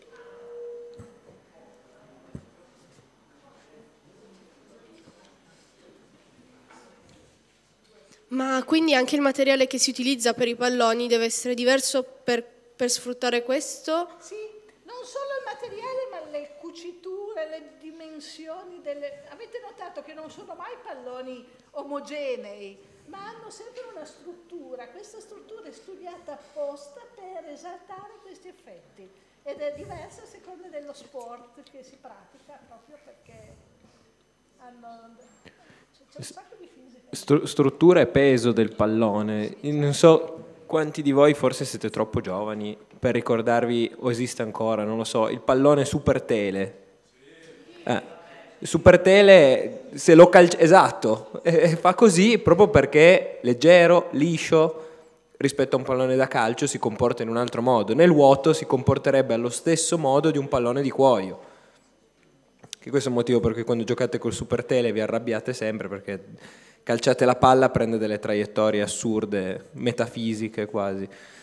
Speaker 6: Ma quindi anche il materiale che si utilizza per i palloni deve essere diverso per, per sfruttare questo?
Speaker 2: Sì, non solo il materiale, ma le cuciture, le dimensioni delle... Avete notato che non sono mai palloni omogenei, ma hanno sempre una struttura. Questa struttura è studiata apposta per esaltare questi effetti ed è diversa a seconda dello sport che si pratica, proprio perché hanno... c'è un sacco di fisica.
Speaker 3: Stru- struttura e peso del pallone. Non so quanti di voi forse siete troppo giovani per ricordarvi, o esiste ancora, non lo so, il pallone Super Tele. Eh, Super Tele, se lo calci- esatto, eh, fa così proprio perché leggero, liscio, rispetto a un pallone da calcio si comporta in un altro modo. Nel vuoto si comporterebbe allo stesso modo di un pallone di cuoio. Che questo è il motivo per cui quando giocate col Super Tele vi arrabbiate sempre, perché calciate la palla, prende delle traiettorie assurde, metafisiche quasi.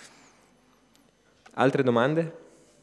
Speaker 3: Altre domande?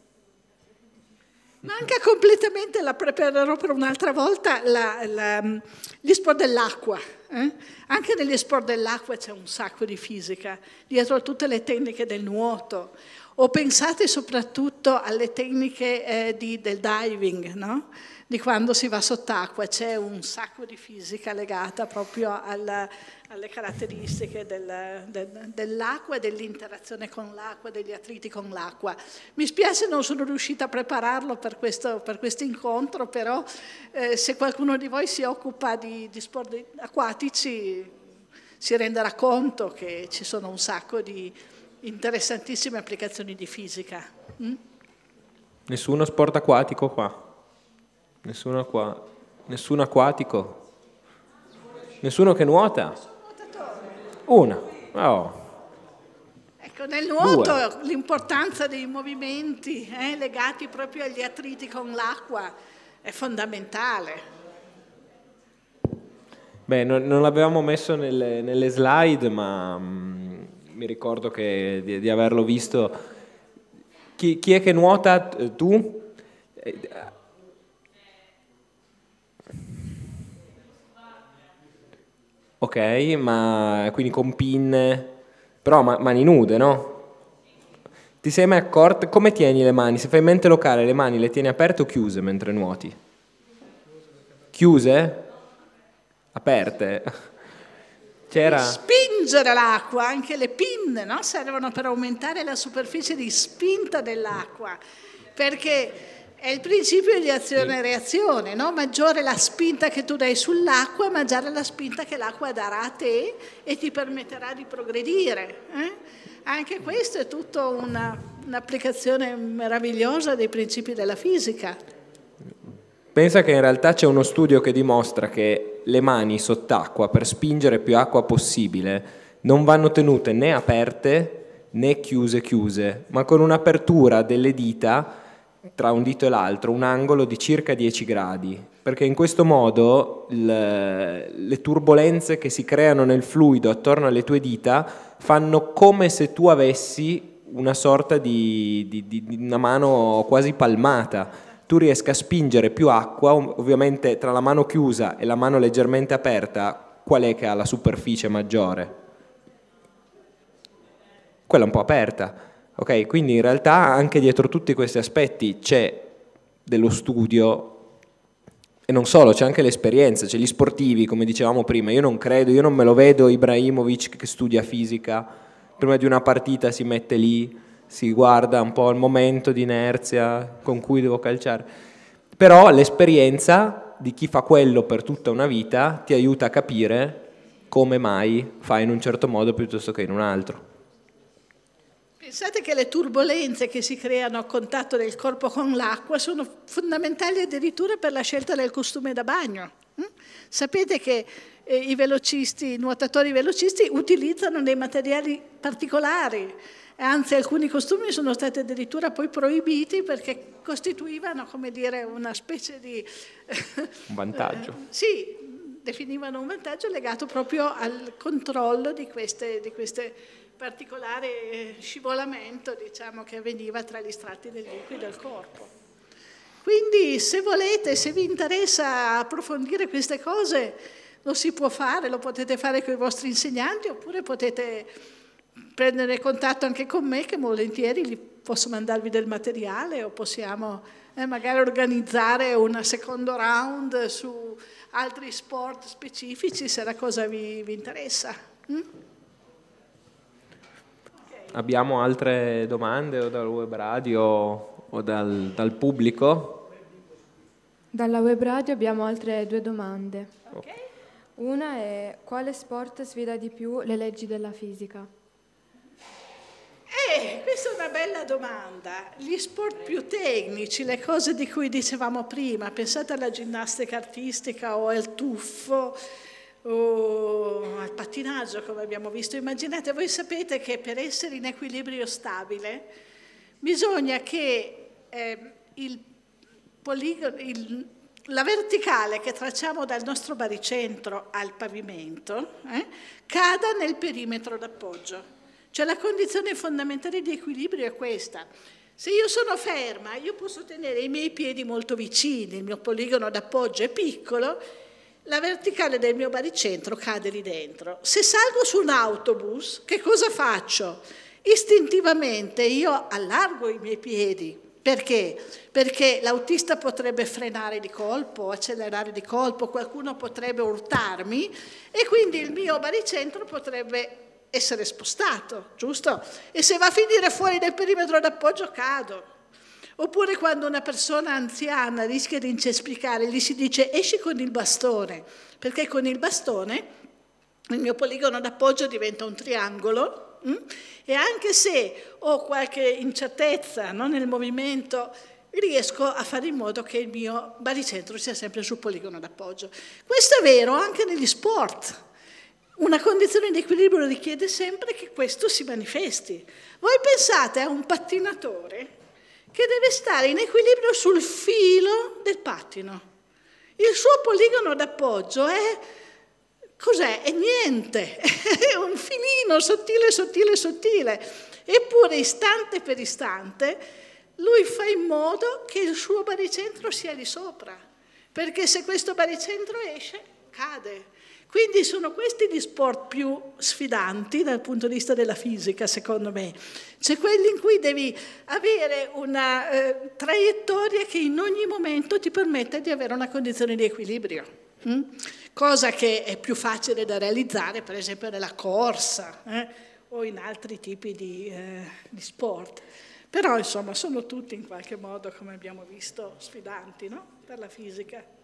Speaker 2: Manca completamente, la preparerò per un'altra volta, la, la, gli sport dell'acqua. Eh? Anche negli sport dell'acqua c'è un sacco di fisica, dietro a tutte le tecniche del nuoto. O pensate soprattutto alle tecniche eh, di, del diving, no? Di quando si va sott'acqua, c'è un sacco di fisica legata proprio alla, alle caratteristiche del, del, dell'acqua e dell'interazione con l'acqua, degli attriti con l'acqua. Mi spiace non sono riuscita a prepararlo per questo, per questo incontro, però eh, se qualcuno di voi si occupa di, di sport acquatici si renderà conto che ci sono un sacco di interessantissime applicazioni di fisica. Mm?
Speaker 3: Nessuno sport acquatico qua? Nessuno qua? Nessuno acquatico? Nessuno che nuota? Una. Oh.
Speaker 2: Ecco, nel nuoto l'importanza dei movimenti eh, legati proprio agli attriti con l'acqua è fondamentale.
Speaker 3: Beh, non, non l'avevamo messo nelle, nelle slide, ma mh, mi ricordo che, di, di averlo visto. Chi, chi è che nuota? Tu? Ok, ma quindi con pinne, però ma, mani nude, no? Ti sei mai accorto? Come tieni le mani? Se fai mente locale, le mani le tieni aperte o chiuse mentre nuoti? Chiuse? Aperte? C'era...
Speaker 2: Spingere l'acqua, anche le pinne, no? Servono per aumentare la superficie di spinta dell'acqua, perché è il principio di azione e reazione, no? Maggiore la spinta che tu dai sull'acqua, maggiore la spinta che l'acqua darà a te e ti permetterà di progredire. Eh? Anche questo è tutta una, un'applicazione meravigliosa dei principi della fisica.
Speaker 3: Pensa che in realtà c'è uno studio che dimostra che le mani sott'acqua, per spingere più acqua possibile, non vanno tenute né aperte né chiuse chiuse, ma con un'apertura delle dita tra un dito e l'altro, un angolo di circa dieci gradi, perché in questo modo le, le turbolenze che si creano nel fluido attorno alle tue dita fanno come se tu avessi una sorta di, di, di, di una mano quasi palmata. Tu riesca a spingere più acqua, ovviamente tra la mano chiusa e la mano leggermente aperta, qual è che ha la superficie maggiore? Quella un po' aperta. Ok, quindi in realtà anche dietro tutti questi aspetti c'è dello studio e non solo, c'è anche l'esperienza, c'è gli sportivi, come dicevamo prima. Io non credo, io non me lo vedo Ibrahimovic che studia fisica, prima di una partita si mette lì, si guarda un po' il momento di inerzia con cui devo calciare. Però l'esperienza di chi fa quello per tutta una vita ti aiuta a capire come mai fai in un certo modo piuttosto che in un altro.
Speaker 2: Pensate che le turbolenze che si creano a contatto del corpo con l'acqua sono fondamentali addirittura per la scelta del costume da bagno. Sapete che eh, i velocisti, i nuotatori velocisti utilizzano dei materiali particolari, anzi alcuni costumi sono stati addirittura poi proibiti perché costituivano, come dire, una specie di...
Speaker 3: un vantaggio.
Speaker 2: eh, sì, definivano un vantaggio legato proprio al controllo di queste... Di queste particolare scivolamento, diciamo, che avveniva tra gli strati del liquido e il corpo. Quindi se volete, se vi interessa approfondire queste cose, lo si può fare, lo potete fare con i vostri insegnanti oppure potete prendere contatto anche con me che volentieri li posso mandarvi del materiale o possiamo eh, magari organizzare una secondo round su altri sport specifici se la cosa vi, vi interessa. Mm?
Speaker 3: Abbiamo altre domande o dal web radio o dal, dal pubblico?
Speaker 6: Dalla web radio abbiamo altre due domande.
Speaker 2: Okay.
Speaker 6: Una è: quale sport sfida di più le leggi della fisica?
Speaker 2: Eh, questa è una bella domanda. Gli sport più tecnici, le cose di cui dicevamo prima, pensate alla ginnastica artistica o al tuffo, o al pattinaggio, come abbiamo visto. Immaginate, voi sapete che per essere in equilibrio stabile bisogna che eh, il poligono, il, la verticale che tracciamo dal nostro baricentro al pavimento eh, cada nel perimetro d'appoggio. Cioè la condizione fondamentale di equilibrio è questa. Se io sono ferma, io posso tenere i miei piedi molto vicini, il mio poligono d'appoggio è piccolo, la verticale del mio baricentro cade lì dentro. Se salgo su un autobus, che cosa faccio? Istintivamente io allargo i miei piedi. Perché? Perché l'autista potrebbe frenare di colpo, accelerare di colpo, qualcuno potrebbe urtarmi e quindi il mio baricentro potrebbe essere spostato, giusto? E se va a finire fuori dal perimetro d'appoggio cado. Oppure quando una persona anziana rischia di incespicare, gli si dice esci con il bastone, perché con il bastone il mio poligono d'appoggio diventa un triangolo mh? E anche se ho qualche incertezza, no, nel movimento, riesco a fare in modo che il mio baricentro sia sempre sul poligono d'appoggio. Questo è vero anche negli sport. Una condizione di equilibrio richiede sempre che questo si manifesti. Voi pensate a un pattinatore che deve stare in equilibrio sul filo del pattino. Il suo poligono d'appoggio è, cos'è? È niente, è un filino sottile, sottile, sottile. Eppure istante per istante lui fa in modo che il suo baricentro sia lì sopra, perché se questo baricentro esce, cade. Quindi sono questi gli sport più sfidanti dal punto di vista della fisica, secondo me. C'è quelli in cui devi avere una eh, traiettoria che in ogni momento ti permette di avere una condizione di equilibrio, hm? Cosa che è più facile da realizzare, per esempio, nella corsa eh? o in altri tipi di, eh, di sport. Però, insomma, sono tutti in qualche modo, come abbiamo visto, sfidanti, no? Per la fisica.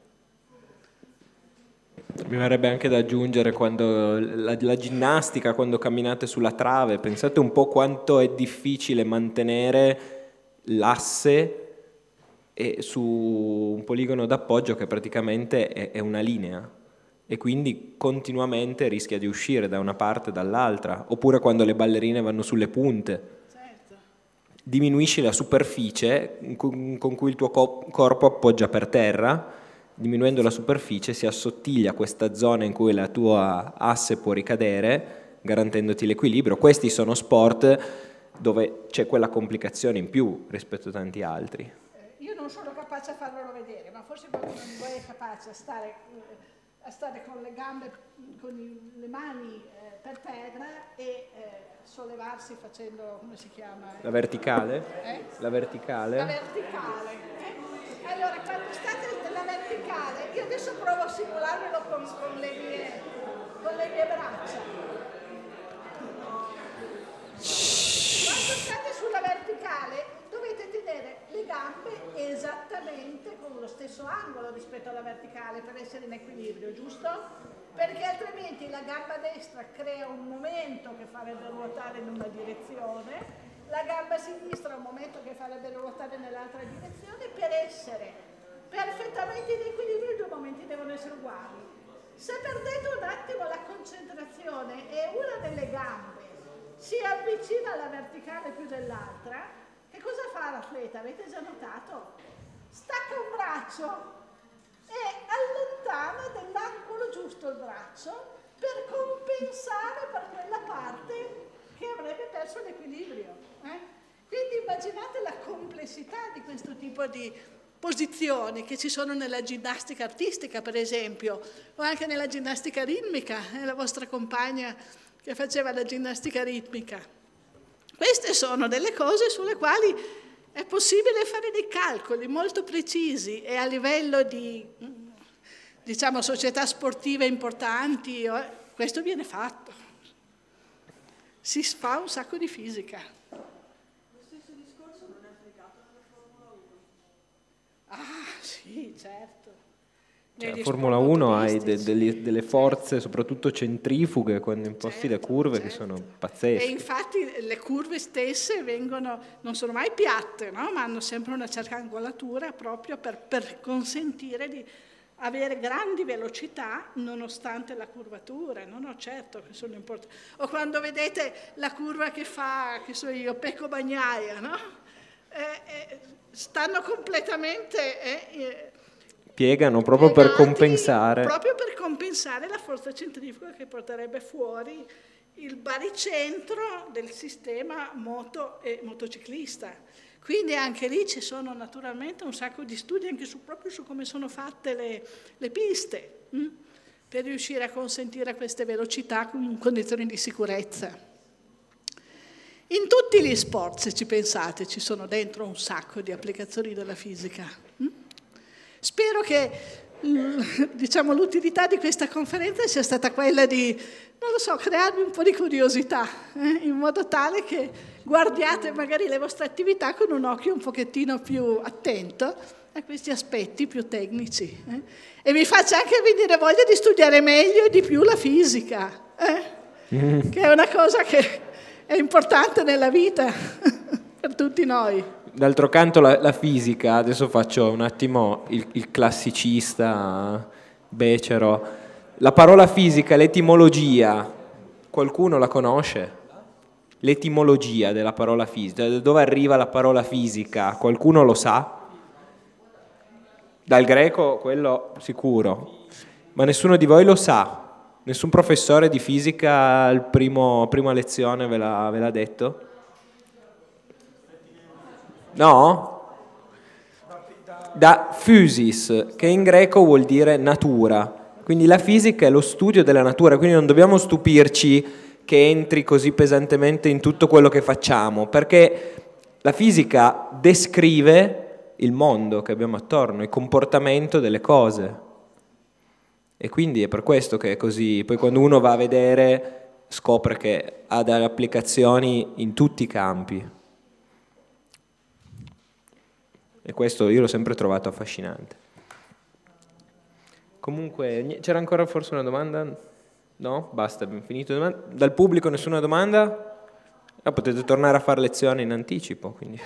Speaker 3: Mi verrebbe anche da aggiungere quando la, la ginnastica, quando camminate sulla trave, pensate un po' quanto è difficile mantenere l'asse e su un poligono d'appoggio che praticamente è, è una linea e quindi continuamente rischia di uscire da una parte e dall'altra, oppure quando le ballerine vanno sulle punte.
Speaker 2: Certo.
Speaker 3: Diminuisci la superficie con, con cui il tuo co- corpo appoggia per terra. Diminuendo la superficie si assottiglia questa zona in cui la tua asse può ricadere, garantendoti l'equilibrio. Questi sono sport dove c'è quella complicazione in più rispetto a tanti altri.
Speaker 2: Eh, io non sono capace a farvelo vedere, ma forse qualcuno di voi è capace a stare, a stare con le gambe, con i, le mani eh, per terra e eh, sollevarsi facendo, come si chiama?
Speaker 3: La verticale?
Speaker 2: Eh?
Speaker 3: La verticale?
Speaker 2: La verticale. Eh? Allora, quando state nella verticale, io adesso provo a simularmelo con, con, le, mie, con le mie braccia. Quando state sulla verticale dovete tenere le gambe esattamente con lo stesso angolo rispetto alla verticale per essere in equilibrio, giusto? Perché altrimenti la gamba destra crea un momento che farebbe ruotare in una direzione, la gamba sinistra un momento che farebbe ruotare nell'altra direzione. Per essere perfettamente in equilibrio i due momenti devono essere uguali. Se perdete un attimo la concentrazione e una delle gambe si avvicina alla verticale più dell'altra, che cosa fa l'atleta? Avete già notato? Stacca un braccio e allontana dell'angolo giusto il braccio per compensare per quella parte che avrebbe perso l'equilibrio. Eh? Quindi immaginate la complessità di questo tipo di posizioni che ci sono nella ginnastica artistica, per esempio, o anche nella ginnastica ritmica, eh, la vostra compagna che faceva la ginnastica ritmica. Queste sono delle cose sulle quali è possibile fare dei calcoli molto precisi e a livello di, diciamo, società sportive importanti, eh, questo viene fatto. Si fa un sacco di fisica.
Speaker 1: Lo stesso discorso non è applicato nella Formula uno?
Speaker 2: Ah, sì, certo.
Speaker 3: Cioè, la Formula uno hai de, de, delle forze, soprattutto centrifughe, quando imposti certo, le curve, certo. che sono pazzesche.
Speaker 2: E infatti le curve stesse vengono, non sono mai piatte, no? Ma hanno sempre una certa angolatura proprio per, per consentire di avere grandi velocità nonostante la curvatura, no, no, certo che sono importanti. O quando vedete la curva che fa, che so io, Pecco Bagnaia, no? Eh, eh, stanno completamente... Eh, eh,
Speaker 3: piegano proprio per compensare.
Speaker 2: Proprio per compensare la forza centrifuga che porterebbe fuori il baricentro del sistema moto e motociclista. Quindi anche lì ci sono naturalmente un sacco di studi anche su, proprio su come sono fatte le, le piste. Mm? per riuscire a consentire queste velocità con condizioni di sicurezza. In tutti gli sport, se ci pensate, ci sono dentro un sacco di applicazioni della fisica. Spero che, diciamo, l'utilità di questa conferenza sia stata quella di, non lo so, crearvi un po' di curiosità, eh, in modo tale che guardiate magari le vostre attività con un occhio un pochettino più attento a questi aspetti più tecnici. Eh? E vi faccia anche venire voglia di studiare meglio e di più la fisica, eh? mm. che è una cosa che è importante nella vita per tutti noi.
Speaker 3: D'altro canto la, la fisica, adesso faccio un attimo il, il classicista becero, la parola fisica, l'etimologia, qualcuno la conosce? L'etimologia della parola fisica, da dove arriva la parola fisica, qualcuno lo sa? Dal greco, quello sicuro, ma nessuno di voi lo sa? Nessun professore di fisica al primo, prima lezione ve l'ha, ve l'ha detto? No? Da physis, che in greco vuol dire natura. Quindi la fisica è lo studio della natura, quindi non dobbiamo stupirci che entri così pesantemente in tutto quello che facciamo, perché la fisica descrive il mondo che abbiamo attorno, il comportamento delle cose. E quindi è per questo che è così. Poi quando uno va a vedere scopre che ha delle applicazioni in tutti i campi. E questo io l'ho sempre trovato affascinante. Comunque, c'era ancora forse una domanda? No? Basta, abbiamo finito. Dal pubblico nessuna domanda? Ah, potete tornare a fare lezioni in anticipo, quindi.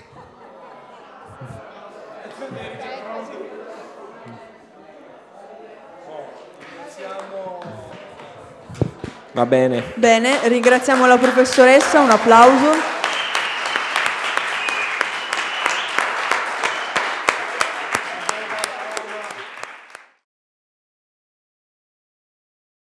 Speaker 3: Va bene.
Speaker 1: Bene, ringraziamo la professoressa, un applauso.